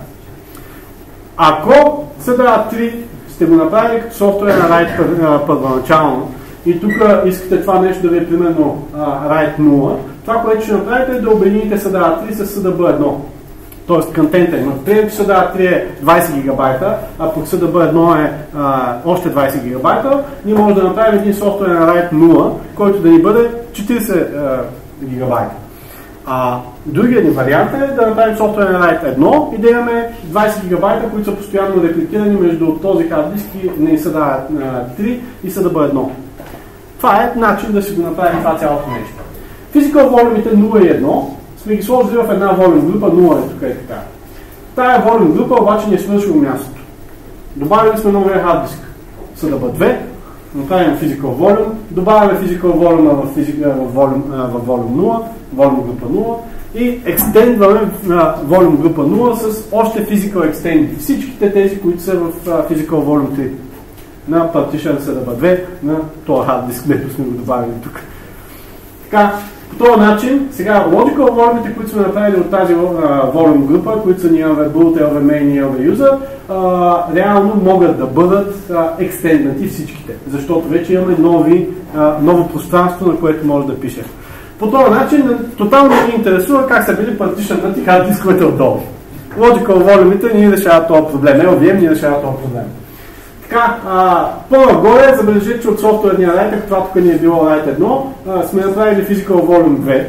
Ако С Д А три сте го направили като софтуерен райт първоначално и тук искате това нещо да ви е примерно райт нула, това, което ще направите е да обедините С Д А три с С Д Б едно. Тоест контента има. Преди С Д А три е двайсет гигабайта, а пък С Д Б едно е а, още двайсет гигабайта, ние можем да направим един софтуерен райт нула, който да ни бъде четирийсет а, гигабайта. А другият ни вариант е да направим софтуерен райт едно и да имаме двайсет гигабайта, които са постоянно репликирани между този хард диск и С Д А три и С Д Б едно. Това е начин да си го направим това цялото нещо. Physical волюмите нула и едно сме ги сложили в една волюм група, нула е тук е така. Тая волюм група обаче ни е свършила мястото. Добавили сме новия хард диск С Д Б две, направим physical volume, добавяме physical volume в, в, волюм, в волюм нула, волюм група нула и екстендваме волюм група нула с още physical extend. Всичките тези, които са в physical volume три на partition С Д Б две на този хард диск, дето сме го добавили тук. Така, по този начин, сега logical волюмите, които сме направили от тази волюм група, които са ни Ел Ви Boot, Ел Ви Main и Ел Ви User, а, реално могат да бъдат екстенднати всичките, защото вече имаме нови, а, ново пространство, на което може да пишем. По този начин, тотално ни интересува как са били партишънати хард дисковете отдолу. Logical волюмите ни решават този проблем, Ел Ви Ем ни решава този проблем. Така, по-нагоре, забележете, че от софтуерния райт, ако това тук ни е било райт едно, а, сме направили Physical Volume две.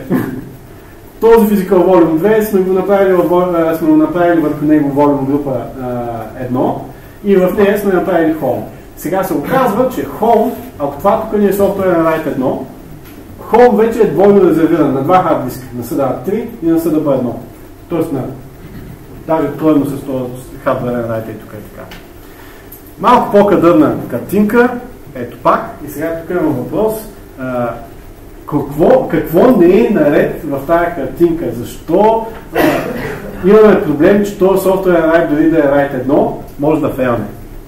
Този Physical Volume две сме го направили, а, сме го направили върху него Volume група едно и в нея сме направили Home. Сега се оказва, че Home, ако това тук ни е софтуерен райт едно, Home вече е двойно резервиран на два хард диска, на С Д А три и на С Д Б едно. Тоест, на, даже трудно с този хардуерен райт и тук е така. Малко по-кадърна картинка, ето пак, и сега тук имам въпрос, а, какво, какво не е наред в тази картинка, защо а, имаме проблем, че този софтуерен райт, дори да е райт едно, може да фейлне.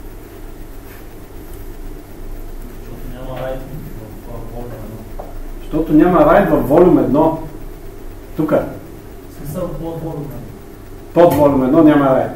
Защото няма райт в волюм едно. Тук. Смисъл под волюм едно. Под волюм едно няма райт.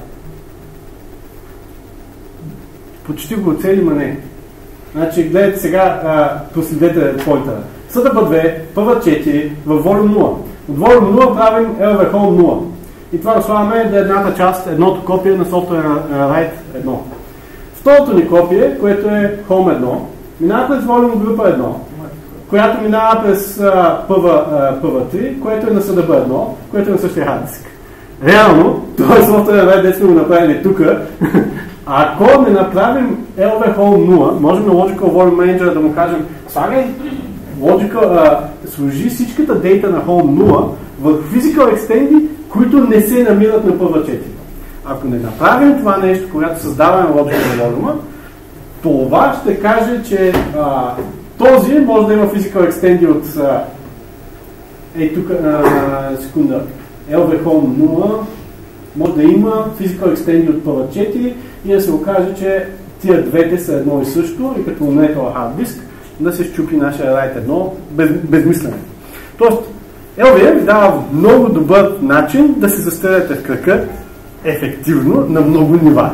Почти го оцели, ма не. Значи, гледайте сега, а, проследете поинтера. С Д Б две, П В четири, в волюм нула. От волюм нула правим Ел Ви Home нула. И това слагаме да едната част, едното копие на софтуерна райт едно. Второто ни копие, което е Home едно, минава през волюм група едно, която минава през П В три, което е на С Д Б едно, което е на същия хард диск. Реално, този софтуерен райт, дето сме го направили тук, ако не направим Ел Ви Home нула, можем на Logical Volume Manager да му кажем, слагай Logical, а, служи всичката дейта на Home нула в Physical Extendi, които не се намират на П В четири. Ако не направим това нещо, когато създаваме Logical Volume, това ще каже, че а, този може да има Physical Extendi от а, ей тук, а, секунда, Ел Ви Home нула, може да има Physical Extendi от П В четири и да се окаже, че тия двете са едно и също и като умне това хард диск, да се щупи нашия райт едно без, безмислено. Тоест, Ел Ви Ем дава много добър начин да се застреляте в кръка ефективно на много нива.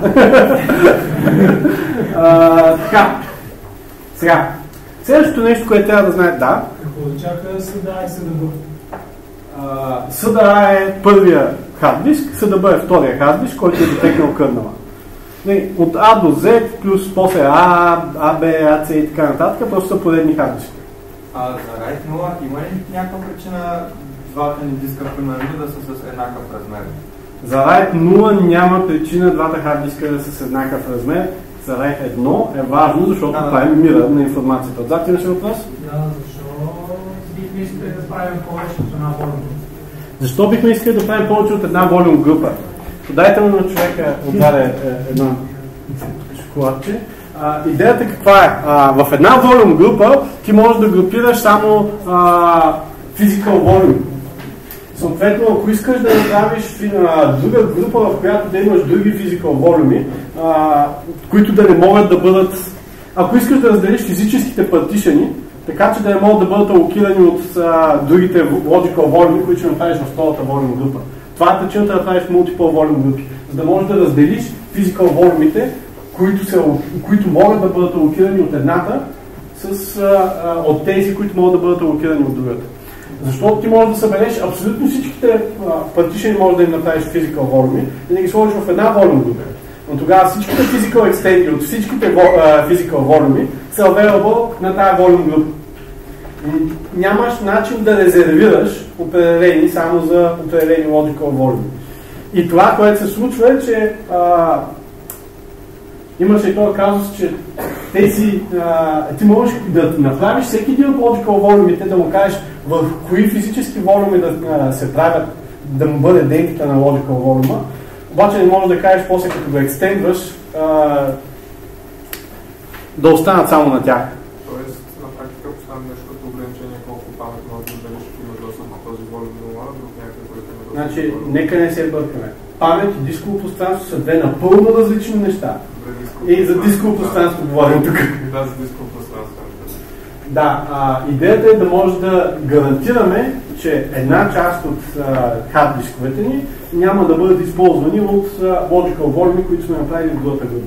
а, така, сега, следващото нещо, което трябва да знаете, да. Какво да чака С Д А и С Д Б? С Д А е първия хард диск, С Д Б е втория хард диск, който е дотекнал кърнала. От А до Z, плюс после А, А, Б, А, С и така нататък, просто са поредни хард диски. А за райт нула има ли някаква причина двата ни диска, примерно, да са с еднакъв размер? За райт нула няма причина двата хард диска да са с еднакъв размер. За райт едно е важно, защото да, това е мира на информацията. Отзад имаше въпрос? Да, защо бихме искали да правим повече от една волюм? Защо бихме искали да правим повече от една волюм група? Подайте му на човека отдаде едно шоколадче. А, идеята каква е? А, в една волюм група ти можеш да групираш само а, physical volume. Съответно, ако искаш да направиш а, друга група, в която да имаш други physical volume, а, които да не могат да бъдат... Ако искаш да разделиш физическите партишени, така че да не могат да бъдат алокирани от а, другите logical volume, които ще направиш в втората волюм група. Това е причината да правиш multiple volume групи, за да можеш да разделиш physical волюмите, които, са, които могат да бъдат алокирани от едната, с, а, а, от тези, които могат да бъдат алокирани от другата. Защото ти можеш да събереш абсолютно всичките партишени, можеш да им направиш physical волюми и да ги сложиш в една volume група. Но тогава всичките physical extended от всичките uh, physical волюми са available на тази volume група. Нямаш начин да резервираш определени само за определени logical волюми. И това, което се случва е, че а, имаше и този казус, че тези, а, ти можеш да направиш всеки един от logical волюмите, да му кажеш в кои физически волюми да а, се правят, да му бъде дейката на logical волюма, обаче не можеш да кажеш после като го екстендваш а, да останат само на тях. Тоест, на практика поставям нещо като ограничение колко памет може да дадеш, ако има достъп на този волюм нула, до някакъв, който има достъп. Значи, нека не се бъркаме. Памет и дисково пространство са две напълно различни неща. И за дисково пространство говорим тук. Да, за дисково пространство. Да, а, идеята е да може да гарантираме, че една част от хард дисковете ни няма да бъдат използвани от а, logical волюми, които сме направили в другата група.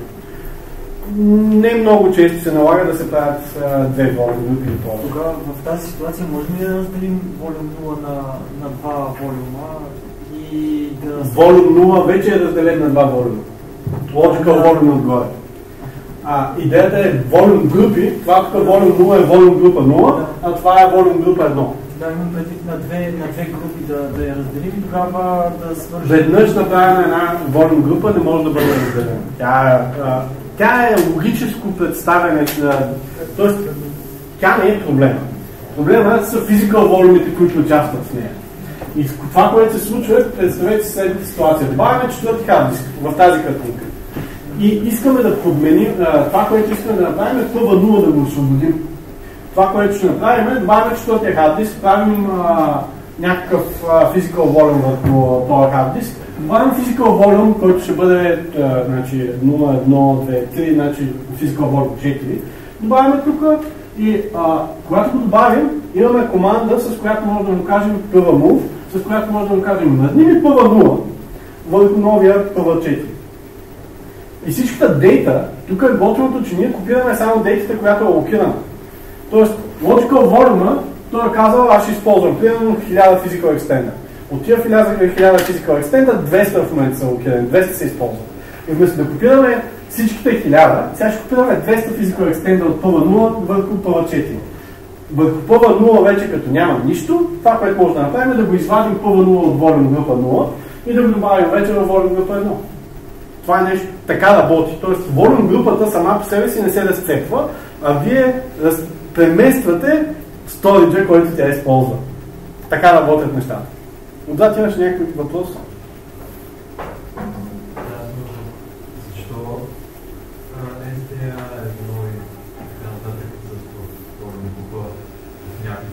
Не много често се налага да се правят а, две волюми групи или повече. Тогава в тази ситуация можем ли да разделим волюм нула на, на два волюма и да... Волюм нула вече е разделен на два волюма. Logical волюм отгоре. А, идеята е волюм групи, това тук волюм нула е волюм група нула, да. А това е волюм група едно. Да, имам предвид на две, на две групи да, да я разделим и тогава да свършим. Веднъж направена една волюм група не може да бъде разделена. Тя, а, тя е логическо представяне, т.е. тя не е проблема. Проблема са физикал волюмите, които участват в нея. И това, което се случва, представете си следната ситуация. Добавяме четвърти хард диск в тази картинка. И искаме да подменим, това, което искаме да направим е пи ви нула да го освободим. Това, което ще направим е добавяме четвъртия хард диск, правим а, някакъв физикал волюм върху този хард диск. Добавим физикал волюм, който ще бъде а, значи, нула, едно, две, три, значи физикал волюм четири. Добавяме тук и а, когато го добавим, имаме команда, с която може да му кажем пи ви move, с която може да му кажем мръдним и пи ви нула върху новия пи ви четири. И всичката дейта, тук е готвеното, че ние копираме само дейтата, която е алокирана. Тоест, logical volume, той е казал, аз ще използвам примерно хиляда physical extender. От тия хиляда physical extender, двеста в момента са алокирани, двеста се използват. И вместо да копираме всичките хиляда, сега ще копираме двеста physical extender от пи ви нула върху пи ви четири. Върху пи ви нула вече като няма нищо, това, което може да направим е да го извадим пи ви нула от volume група нула и да го добавим вече в volume група едно. Това е нещо, така работи. Тоест, волюм групата сама по себе си не се разцепва, а вие раз... премествате сториджа, който тя използва. Така работят нещата. Отзад имаш някакъв въпрос? Защо ес ди ар едно и така нататък с волюм група в някакви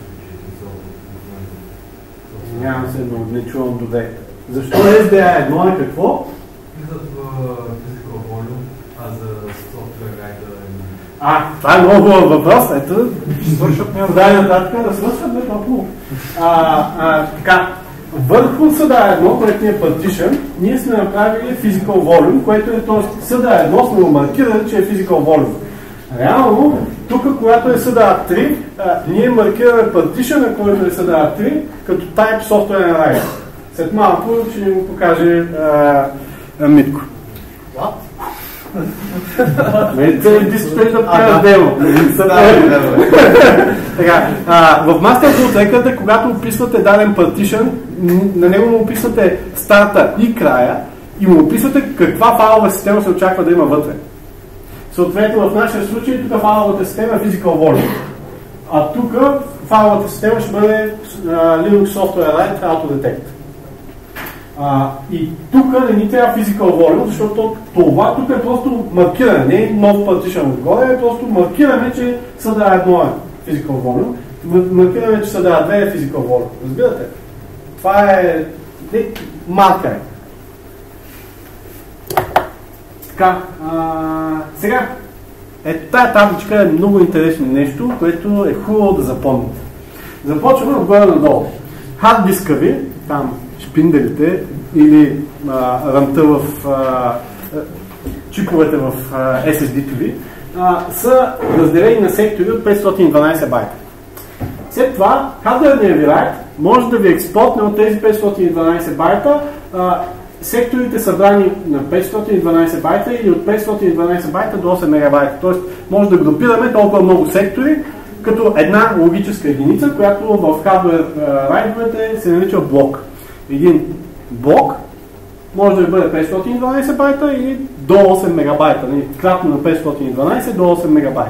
случаи? Нямам се, но не чувам добре. Защо ес ди ар едно е какво? Влизат в physical volume, а за software guide е... А, това е много хубав въпрос. Ето, ще свършат няма дай нататък да свършат бе много. Така, върху съда едно, което ни е partition, ние сме направили physical volume, което е, т.е. съда едно сме го маркирали, че е physical volume. Реално, тук, когато е съда три, а, ние маркираме partition, който е съда три, като type software array. След малко ще ни го покаже а, а, Митко. What? Те дискутеш да правят демо. В мастер библиотеката, когато описвате даден partition, на него му описвате старта и края и му описвате каква файлова система се очаква да има вътре. Съответно, в нашия случай, тук файловата система е physical volume. А тук файловата система ще бъде uh, Linux Software Right Autodetect. А, и тук не ни трябва physical volume, защото това тук е просто маркиране, не е нов partition отгоре, е просто маркиране, че съда едно е physical volume, маркиране, че съда две е physical volume. Разбирате? Това е марка е. Така, а, сега, е, тая табличка е много интересно нещо, което е хубаво да запомните. Започваме отгоре надолу. хард диска ви, там шпинделите или а, рамта в а, чиповете в а, ес ес ди-то ви, а, са разделени на сектори от петстотин и дванадесет байта. След това, хардуерният ви райт може да ви експортне от тези петстотин и дванадесет байта а, секторите събрани на петстотин и дванадесет байта или от петстотин и дванадесет байта до осем мегабайта. Тоест, може да групираме толкова много сектори, като една логическа единица, която в хардуер райтовете се нарича блок. Един блок може да бъде петстотин и дванадесет байта или до осем мегабайта. Кратно на петстотин и дванадесет до осем мегабайта.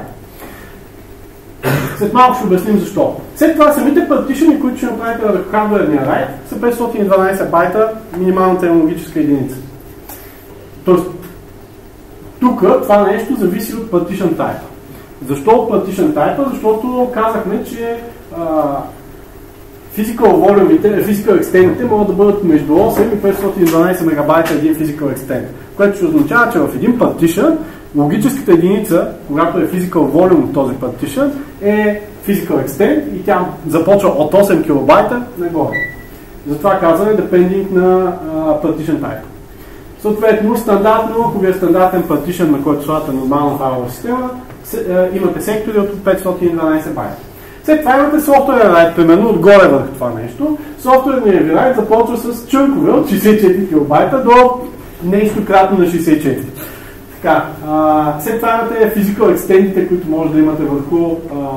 След малко ще обясним защо. След това самите партишени, които ще направите в хардуерния райт, са петстотин и дванадесет байта минималната логическа единица. Тоест, тук това нещо зависи от partition type. Защо от partition type? Защото казахме, че а, physical volume-ите, physical extend-ите могат да бъдат между осем и петстотин и дванадесет мегабайта един physical extend, което ще означава, че в един partition логическата единица, когато е physical volume от този partition, е physical extend и тя започва от осем килобайта нагоре. Затова казваме depending на uh, partition type. Съответно, стандартно, ако ви е стандартен partition, на който слагате нормална файлова система, се, uh, имате сектори от петстотин и дванадесет байта. След това имате софтуерен райт, примерно отгоре върху това нещо. Софтуерният ви райт започва с чънкове от шейсет и четири килобайта до нещо кратно на шейсет и четири. Така, а, след това имате physical extendите, които може да имате върху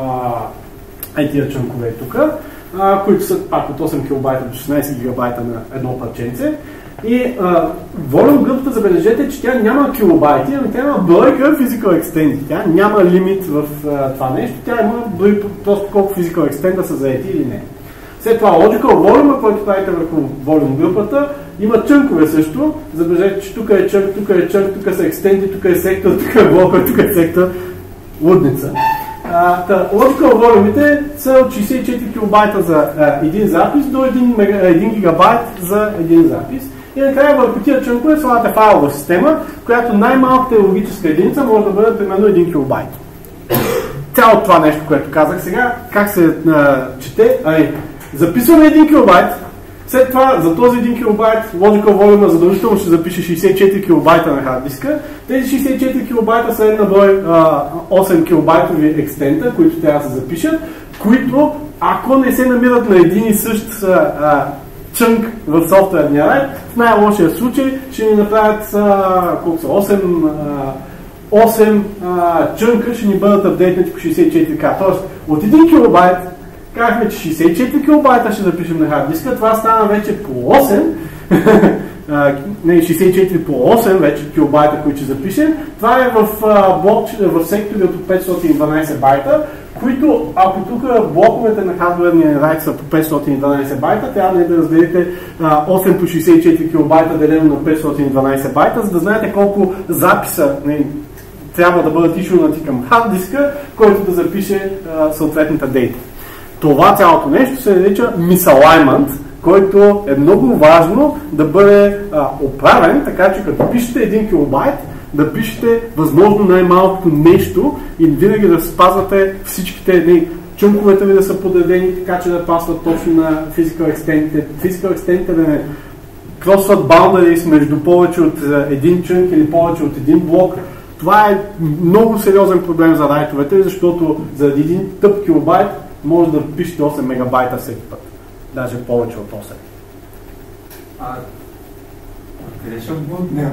а, тия чънкове тук, а, които са пак от осем килобайта до шестнадесет гигабайта на едно парченце. И volume групата, забележете, че тя няма килобайти, ами тя има бройка physical extend. Тя няма лимит в а, това нещо, тя има брой просто колко physical extend са заети или не. След това logical volume, който правите върху volume групата, има чънкове също. Забележете, че тук е чънк, тук е чънк, тук са екстенди, тук е сектор, тук е блок, тук е сектор. Лудница. Uh, logical volume-ите са от шейсет и четири килобайта за uh, един запис до един гигабайт за един запис. И накрая върху тия чънкове слагате файлова система, която най-малката логическа единица може да бъде примерно един килобайт. Цялото това нещо, което казах сега, как се uh, чете, ами, записваме един килобайт, след това за този един килобайт logical volume задължително ще запише шейсет и четири килобайта на хард диска. Тези шейсет и четири килобайта са една брой а, осем килобайтови екстента, които трябва да се запишат, които ако не се намират на един и същ а, чънк в софтуерния райт, в най-лошия случай ще ни направят а, колко са, осем, а, осем а, чънка ще ни бъдат апдейтнати по шейсет и четири ка. Тоест от един килобайт казахме, че шейсет и четири килобайта ще запишем на хард диска, това стана вече по осем, не, шейсет и четири по осем вече килобайта, които ще запишем. Това е в, блок, в сектори от петстотин и дванадесет байта, които, ако тук блоковете на хардуерния райт са по петстотин и дванадесет байта, трябва да разделите осем по шейсет и четири килобайта делено на петстотин и дванадесет байта, за да знаете колко записа не, трябва да бъдат ишунати към хард диска, който да запише а, съответната дейта. Това цялото нещо се нарича misalignment, който е много важно да бъде а, оправен, така че като пишете един килобайт, да пишете възможно най-малкото нещо и винаги да спазвате всичките не, чънковете ви да са подредени, така че да пасват точно на physical extendите. Physical extendите да не кросват boundaries между повече от един чънк или повече от един блок. Това е много сериозен проблем за райтовете, защото за един тъп килобайт може да пишете осем мегабайта всеки път. Даже повече от осем. А, къде ще бутнем?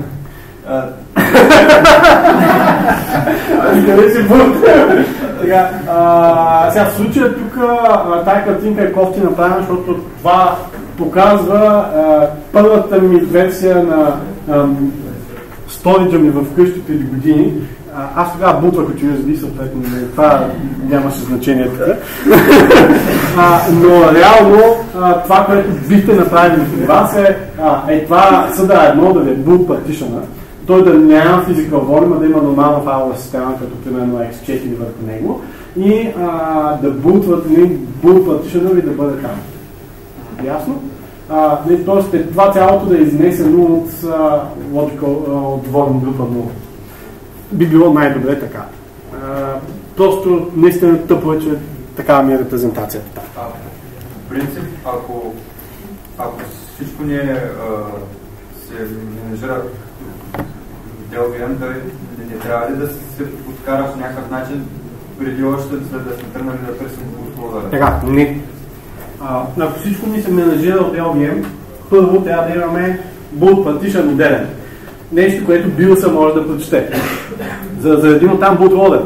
Къде ще бутнем? Сега, сега в случая тук тази картинка е кофти направена, защото това показва а, първата ми версия на а, сториджа ми в къщи преди години. Аз тогава бутвах от ю ес би, съответно, това нямаше значение така. Но реално а, това, което бихте направили при вас е, а, е това съда едно да е boot partition, той да няма physical volume, а да има нормална файлова система, като примерно екс четири върху него и а, да бутват boot partition ви да бъде там. Ясно? А, тоест това цялото да е изнесено от а, logical, а, от volume група нула. Би било най-добре така. А, просто наистина тъпо е, че такава ми е репрезентацията. принцип, ако, ако всичко ни е, се менажира ел ви ем, да не трябва ли да се подкара по някакъв начин преди още да, да сме тръгнали да търсим условия? Така, не. А, ако всичко ни се менажира от ел ви ем, първо трябва да имаме boot partition отделен. Нещо, което биоса може да прочете. За да заредим от там bootloader.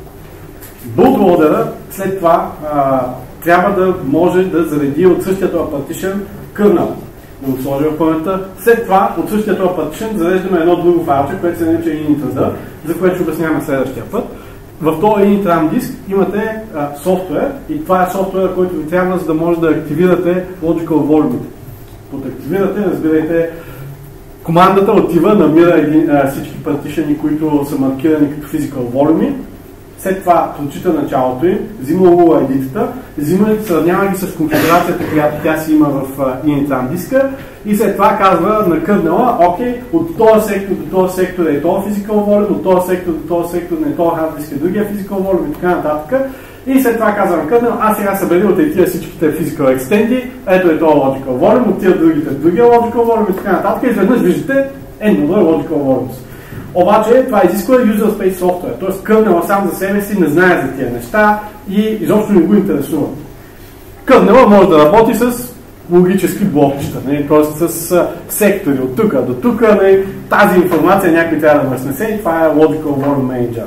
Bootloader след това а, трябва да може да зареди от същия това partition kernel. Да го сложи в паметта. След това от същия това partition зареждаме едно друго файлче, което се нарича init.rd, за което ще обясняваме следващия път. В този init RAM диск имате а, софтуер и това е софтуер, който ви трябва, за да може да активирате logical volume. Под активирате, разбирайте, командата отива, намира един, а, всички партишени, които са маркирани като physical volume. След това прочита началото им, взима угла едитата, взима, сравнява ги с конфигурацията, която тя си има в uh, init RAM диска и след това казва на кърнела, окей, от този сектор до този сектор е този physical volume, от този сектор до този сектор не е този hard disk, е другия physical volume и така нататък. И след това казва на кърнел, аз сега събери от тия всичките physical extendi, ето е този logical volume, от тия другите другия logical volume и така нататък. И изведнъж виждате едно е logical volumes. Обаче това изисква user space software, т.е. кърнела сам за себе си не знае за тия неща и изобщо не го интересува. Кърнела може да работи с логически блокчета, т.е. с а, сектори от тук до тук, тази информация някой трябва да разнесе и това е logical volume manager.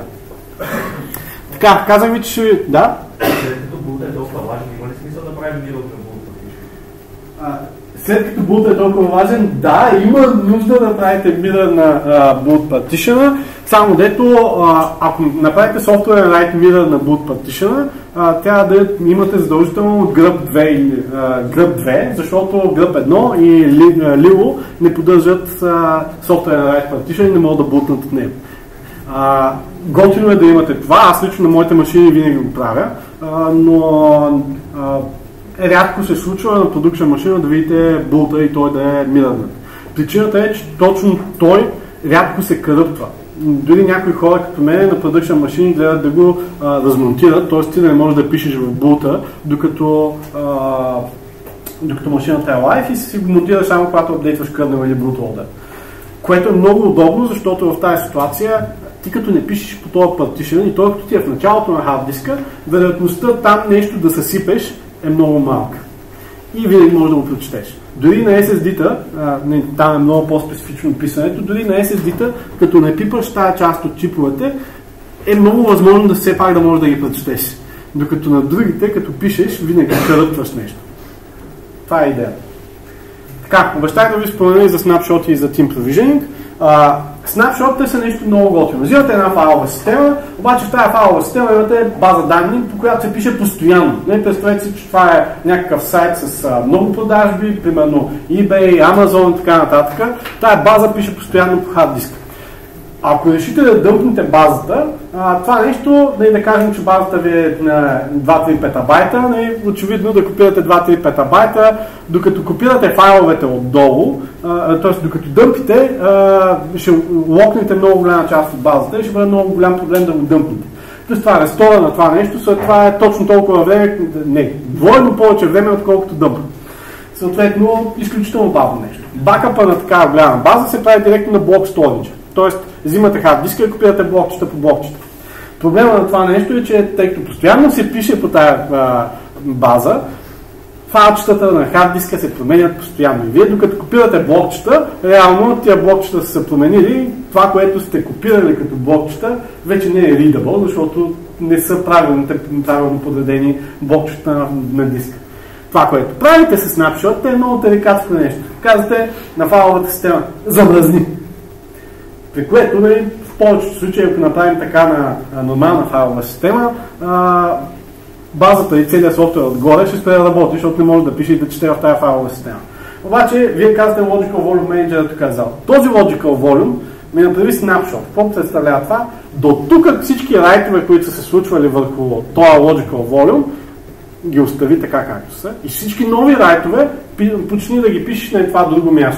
Така, казах ви, че ще... Да? След като булта е толкова важен, има ли смисъл да правим мир от булта? След като boot е толкова важен, да, има нужда да правите мира на uh, boot partition, само дето, uh, ако направите софтуерен write мира на boot partition, uh, трябва да имате задължително гръб две, uh, гръб две, защото гръб едно и Lilo не поддържат uh, софтуерен write partition и не могат да бутнат от него. Uh, готино е да имате това, аз лично на моите машини винаги го правя, uh, но uh, рядко се случва на продукшен машина да видите булта и той да е мирърнат. Причината е, че точно той рядко се кръпва. Дори някои хора като мен на продукшен машини гледат да го а, размонтират, т.е. ти да не можеш да пишеш в булта, докато, а, докато машината е лайф и си го монтираш само когато апдейтваш kernel или bootloader. Което е много удобно, защото в тази ситуация ти като не пишеш по този partition и той като ти е в началото на хард диска, вероятността там нещо да съсипеш е много малка. И винаги можеш да го прочетеш. Дори на ес ес ди-та, не, там е много по-специфично писането, дори на ес ес ди-та, като не пипаш тази част от чиповете, е много възможно да все пак да можеш да ги прочетеш. Докато на другите, като пишеш, винаги кръпваш нещо. Това е идеята. Така, обещах да ви спомена и за снапшоти и за Team Provisioning. Снапшотите са нещо много готино. Взимате една файлова система, обаче в тази файлова система имате база данни, по която се пише постоянно. Не представете си, че това е някакъв сайт с а, много продажби, примерно eBay, Amazon и така нататък. Тая база пише постоянно по хард диска. Ако решите да дъмпнете базата, а, това нещо, да, да кажем, че базата ви е на два-три петабайта, не, очевидно да копирате два-три петабайта, докато копирате файловете отдолу, т.е. докато дъмпите, а, ще локнете много голяма част от базата и ще бъде много голям проблем да го дъмпнете. Плюс това рестора на това нещо, след това е точно толкова време, не, двойно повече време, отколкото дъмп. Съответно, изключително бавно нещо. Бакъпа на такава голяма база се прави директно на блок storage. Тоест, взимате хард диска и копирате блокчета по блокчета. Проблема на това нещо е, че тъй като постоянно се пише по тая а, база, файлчетата на хард диска се променят постоянно. И вие докато копирате блокчета, реално тия блокчета са се променили, това, което сте копирали като блокчета, вече не е readable, защото не са правилно, правилно подредени блокчета на, на диска. Това, което правите с снапшот, е много деликатно нещо. Казвате на файловата система замръзни. При което, нали, в повечето случаи, ако направим така на, на нормална файлова система, а, базата и целият софтуер отгоре ще спре да работи, защото не може да пише и да чете в тази файлова система. Обаче, вие казвате Logical Volume Manager, е казал. Този Logical Volume ми направи снапшот. Какво представлява това? До тук всички райтове, които са се случвали върху този Logical Volume, ги остави така както са. И всички нови райтове почни да ги пишеш на това друго място.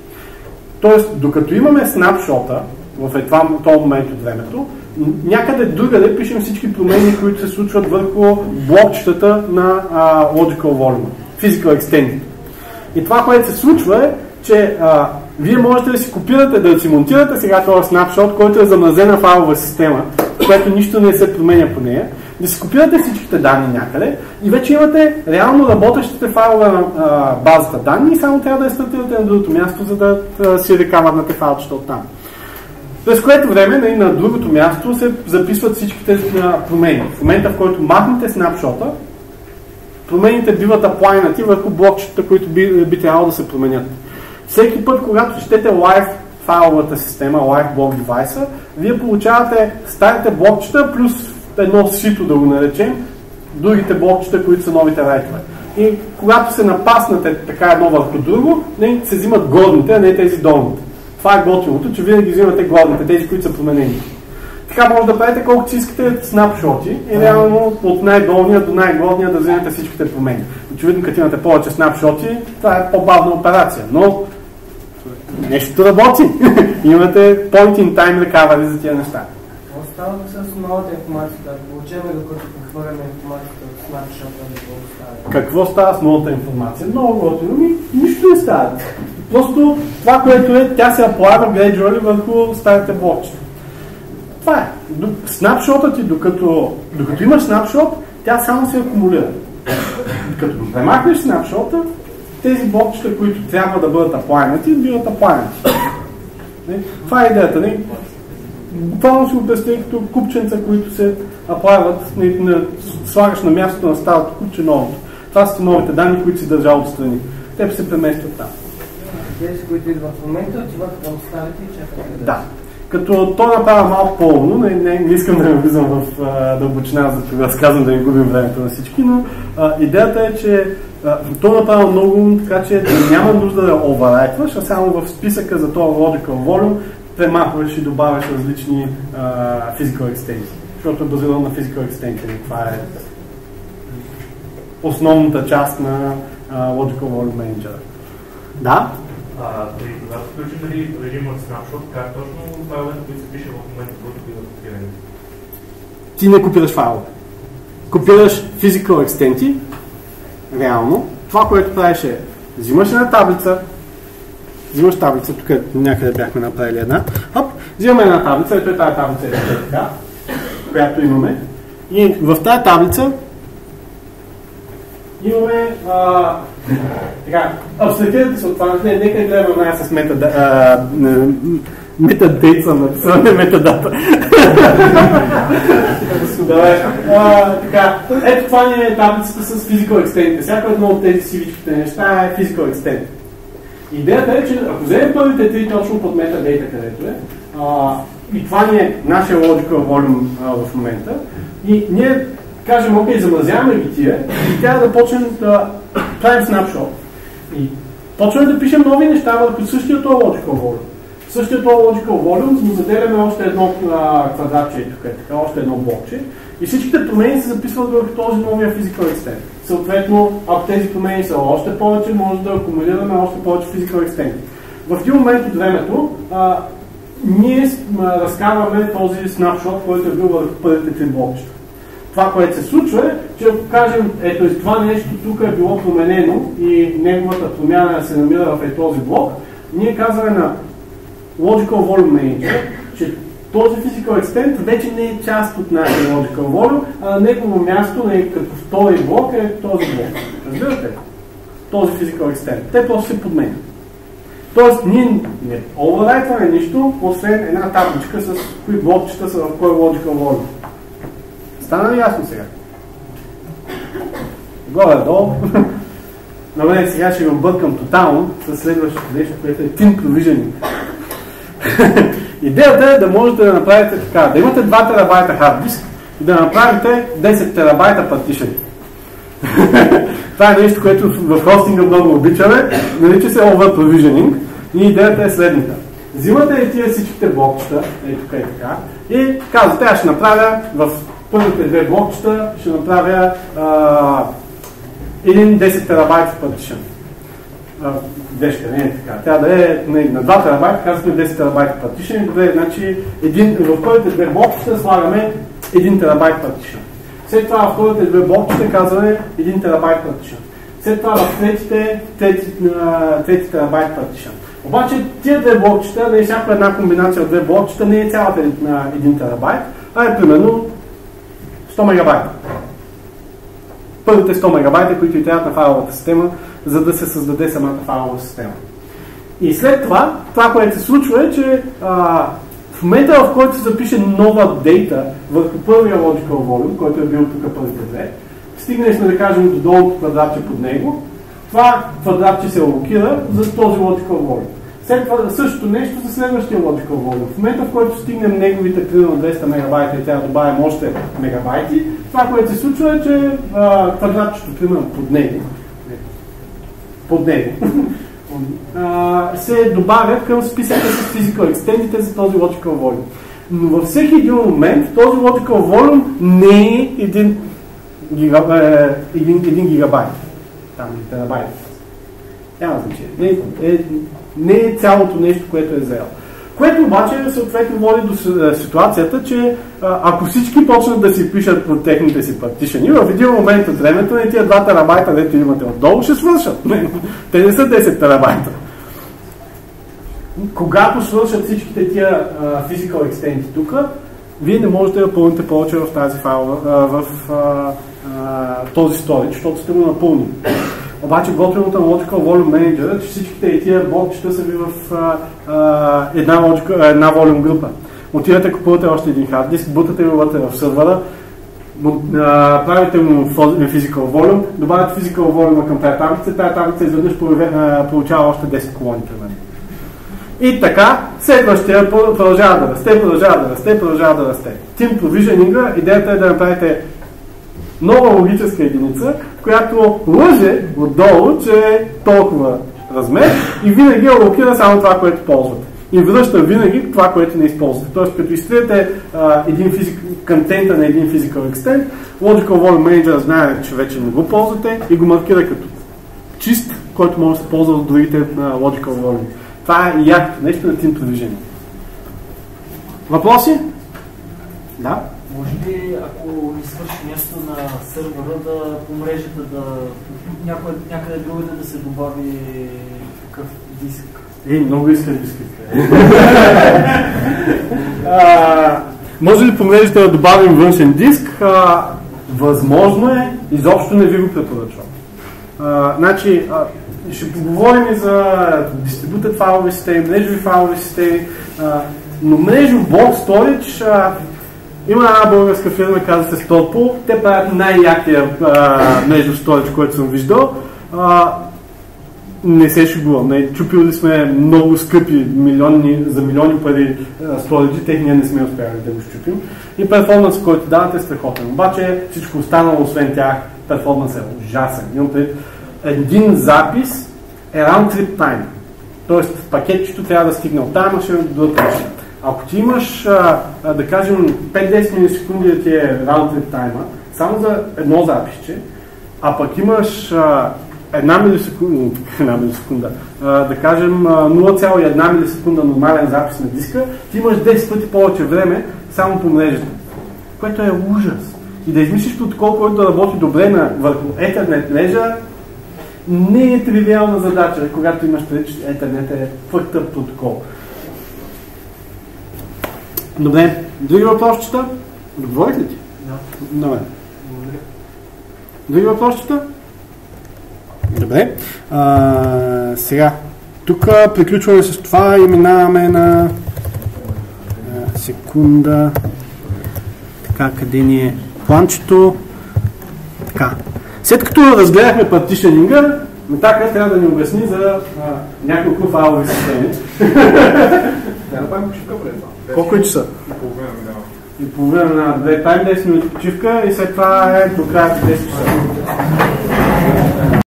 Тоест, докато имаме снапшота в този момент от времето, някъде другаде пишем всички промени, които се случват върху блокчетата на а, Logical Volume. Physical Extended. И това, което се случва е, че а, вие можете да си копирате, да си монтирате сега този снапшот, който е замразена файлова система, което нищо не се променя по нея, да си копирате всичките данни някъде и вече имате реално работещите файлове на а, базата данни и само трябва да я стартирате на другото място, за да, да си рекавърнете файлчета оттам. През което време на, на другото място се записват всичките а, промени. В момента, в който махнете снапшота, промените биват аплайнати върху блокчета, които би, би трябвало да се променят. Всеки път, когато четете live файловата система, live block девайса, вие получавате старите блокчета плюс едно сито, да го наречем, другите блокчета, които са новите райтове. И когато се напаснате така едно върху друго, не, се взимат горните, а не тези долните. Това е готиното, че винаги взимате горните, тези, които са променени. Така може да правите колкото си искате снапшоти и реално от най-долния до най-горния да вземете всичките промени. Очевидно, като имате повече снапшоти, това е по-бавна операция, но нещо работи. Имате point in time recovery за тия неща. Какво става с новата информация? Да получаваме докато прехвърляме информацията от снапшота да го оставя? Какво става с новата информация? Много готино. Нищо не става. Просто това, което е, тя се аплава gradually върху старите блокчета. Това е. Снапшотът ти, докато, докато имаш снапшот, тя само се акумулира. Като премахнеш снапшота, тези блокчета, които трябва да бъдат аплайнати, биват аплайнати. Това е идеята. Не? Буквално си го представи като купченца, които се аплайват, не, не, слагаш на мястото на старото купче новото. Това са новите данни, които си държал отстрани. Те се преместват там. Тези, които идват в момента, отиват към старите и чакат. Да. Като то направя малко по-умно, не, не, не искам да не влизам в а, дълбочина, за да разказвам да не губим времето на всички, но а, идеята е, че а, то направя много умно, така че няма нужда да овъррайтваш, а само в списъка за този logical volume премахваш и добавяш различни а, physical extensions, защото е базирано на physical extension. Това е основната част на а, logical volume manager. Да? А, при когато включим нали, режим от снапшот, как точно файловете, които се пише в момента, които биват копирани? Ти не копираш файлове. Копираш physical extenти, реално. Това, което правиш е, взимаш една таблица, взимаш таблица, тук някъде бяхме направили една, хоп, взимаме една таблица, ето е тази таблица, е така, която имаме. И в тази таблица имаме а, така, абстрактирате се от това, не, нека гледаме най с метадата, метадейт съм написал, не метадата. Така, ето това ни е таблицата с physical extend. Всяко едно от тези сивичките неща е physical extend. Идеята е, че ако вземем първите три точно под метадейта, където е, а, и това ни е нашия logical volume а, в момента, и ние кажем, окей, замразяваме ги тия и трябва да почнем да правим снапшот. И почваме да пишем нови неща върху същия този logical volume. Същия този logical volume му заделяме още едно а, квадратче, тук е така, още едно блокче. И всичките промени се записват върху този новия physical extend. Съответно, ако тези промени са още повече, може да акумулираме още повече physical extend. В един момент от времето, а, ние а, разкарваме този снапшот, който е бил върху първите три блокчета. Това, което се случва е, че ако кажем, ето това нещо тук е било променено и неговата промяна се намира в този блок, ние казваме на Logical Volume Manager, че този Physical Extend вече не е част от нашия Logical Volume, а на негово място, не, като втори блок е този блок. Разбирате? Този Physical Extend. Те просто се подменят. Тоест, ние не overwrite-ваме нищо, освен една табличка с кои блокчета са в кой Logical Volume. Стана ли ясно сега? Горе-долу. Добре, сега ще го бъркам тотално с следващото нещо, което е Team Provisioning. Идеята е да можете да направите така, да имате два терабайта хард диск и да направите десет терабайта партишени. Това е нещо, което в хостинга много обичаме, нарича се Over Provisioning и идеята е следната. Взимате и тия всичките блокчета, е тук и така, и казвате, аз ще направя в първите две блокчета, ще направя а, един десет терабайт партишен. Вежка, не е така. Трябва да е на два терабайта, казваме десет терабайт партишен. Добре, значи един, в първите две блокчета слагаме един терабайт партишен. След това в първите две блокчета казваме един терабайт партишен. след това в третите, трети терабайт партишън. Обаче тия две блокчета, не е всяка една комбинация от две блокчета, не е цялата на един терабайт, а е примерно сто мегабайта. Първите сто мегабайта, които и трябват на файловата система, за да се създаде самата файлова система. И след това, това, което се случва е, че а, в момента, в който се запише нова дейта върху първия logical volume, който е бил тук първите две, стигнали сме да кажем до долното квадратче под него, това квадратче се алокира за този logical volume. След това същото нещо за следващия logical volume. В момента, в който стигнем неговите примерно двеста мегабайта и трябва да добавим още мегабайти, това, което се случва е, че а, квадратчето примерно под него, под него Uh, се добавя към списъка с physical extendите за този logical volume. Но във всеки един момент този logical volume не е един, гига, е, един, един гигабайт. Там е терабайт. Няма значение. Не, е, не е цялото нещо, което е заел. Което обаче съответно води до ситуацията, че ако всички почнат да си пишат по техните си партишени, в един момент от времето не тия два терабайта, дето имате отдолу, ще свършат. Те не са десет терабайта. Когато свършат всичките тия uh, physical extents тук, вие не можете да пълните повече в тази файла, uh, в uh, uh, този storage, защото сте го напълнили. Обаче готвеното на Logical Volume Manager, че всичките и тия блокчета са ви в а, а, една, logical, една volume група. Отивате, купувате още един хард диск, бутате го вътре в сървъра, а, правите му Physical Volume, добавяте Physical Volume към тази таблица, тази таблица изведнъж получава още десет колони примерно. И така, следващия продължава да расте, продължава да расте, продължава да расте. Team Provisioning, идеята е да направите нова логическа единица, която лъже отдолу, че е толкова размер и винаги алокира само това, което ползвате. И връща винаги това, което не използвате. Тоест, като изтриете един физик, контента на един physical extent, Logical Volume Manager знае, че вече не го ползвате и го маркира като чист, който може да се ползва от другите на Logical Volume. Това е якото нещо на Team Provisioning. Въпроси? Да? Може ли, ако ни свърши място на сървъра, да по мрежата да някъде, някъде другаде да се добави такъв диск? Ей, много искам диски. Може ли по мрежата да добавим външен диск? А, възможно е, изобщо не ви го препоръчвам. А, значи, а, ще поговорим и за дистрибутът файлови системи, мрежови файлови системи, а, но мрежов блок storage, а, има една българска фирма, казва се Stotpool. Те правят най-якия мрежов storage, който съм виждал. А, не се шегувам. Не, чупили сме много скъпи милиони, за милиони пари сториджи, техния не сме успяли да го щупим. И перформанс, който дават е страхотен. Обаче всичко останало, освен тях, перформанс е ужасен. Един запис е round trip time. Тоест пакетчето трябва да стигне от тази машина до другата машина. Ако ти имаш, а, а, да кажем, пет-десет милисекунди да ти е round trip тайма, само за едно записче, а пък имаш а, една милисекунда, една милисекунда а, да кажем нула цяло и една милисекунда нормален запис на диска, ти имаш десет пъти повече време само по мрежата, което е ужас. И да измислиш протокол, който да работи добре на, върху Ethernet мрежа, не е тривиална задача, когато имаш преди, че Ethernet е fucked up протокол. Добре, други въпросчета? Отговорих ли ти? Да. Добре. Други въпросчета? Добре. А, сега, тук приключваме с това и минаваме на а, секунда. Така, къде ни е планчето? Така. След като разгледахме партишенинга, Метака трябва да ни обясни за а, няколко файлови системи. Да направим почивка преди това. Колко е часа? И половина минава. И половина на две тайм, десет минути почивка и след това е до края десет часа.